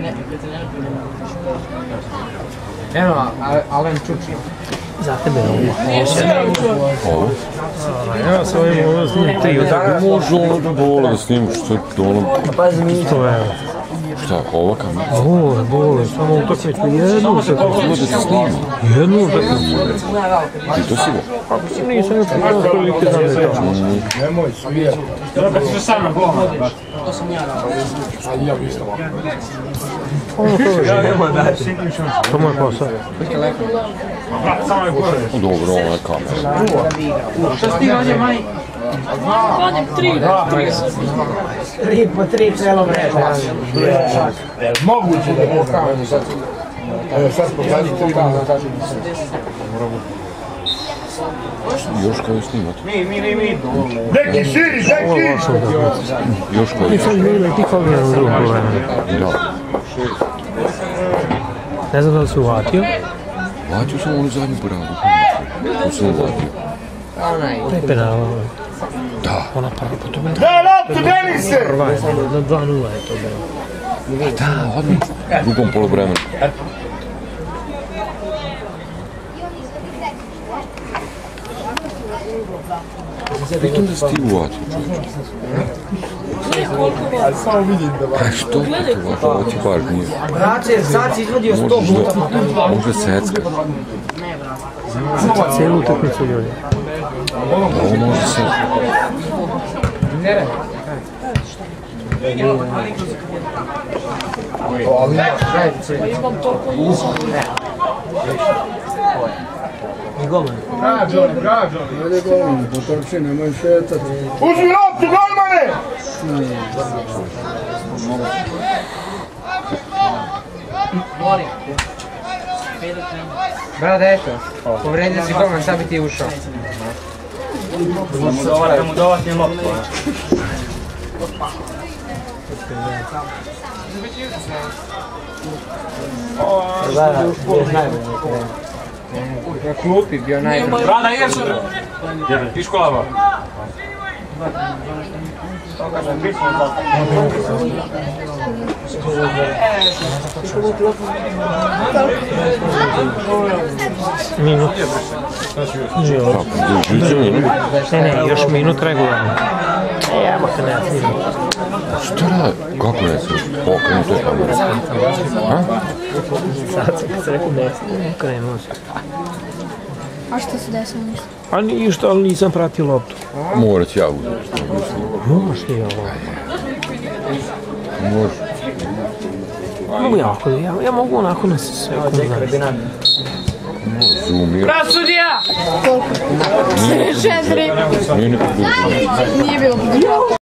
Evo, Alen Čuči. Za tebe ovo. Ja sam ovim ovo snimim 3 utakmice. Može ono da bole da snimu što je ono... Pazi mi to evo. Šta, ova kamera? Bole, samo utakmicu jednu utakmicu. Ima da se snima? Jednu utakmicu. I to si ga? Kako si nisam još pitao kolike znam da je to. Nemoj svijeti. Dobro, kad su samo golman. To sam ja radio. A ja bi isto ovako. Ono to je. To moj posao. Samo je gore. Dobro, ovo je kamera. Šta si ti rađe, Maj? Vadim 3. 3 po 3 celo vreme. Moguće da ne znam. Evo sad pokaži 3 dana. Još koju snimat? Deki, širi, deki! Još koju? Ti sad gledaj, ti falira u drugom problemu. Da. Ne znam da li si uvatio. Uvatio sam onu zadnju bradu. To sam uvatio. Pre penala. Da. Ona prva po tome. Da, loptu, deli se! Prva je, na 2-0 je to bilo. Da, odmah. U drugom polovremenu. Pritom da si ti uvatio, čovječe. A što ti uvatio? Ovo ti baš nije. Braće, sad si izvodio 100 puta. Može secka. Cijelu utakmicu ljudi. Ovo može se... Uzmi loptu, golmane! Brada, eto, povredio si golman, sad bi ti ušao. Da mu dovati loptu. Na klupi bio najbolji. Brada, ideš sutra. Iš kolaba. Minut. Ne, još minut regularno. Evo te ne snimam. Što radi? Kako ne snimam? Pokrenu to kameru. Sad sam kad se rekao ne snimam, krenuo se. A što se desilo ništa? A ništa, ali nisam pratio loptu. Morat ću ja uzeti. Možeš ti ovo? Može. Mogu ja ovako, ja mogu onako na sekundu. Zoomira. Bravo, sudija! Koliko? 4. Nije nekako. Nije bilo.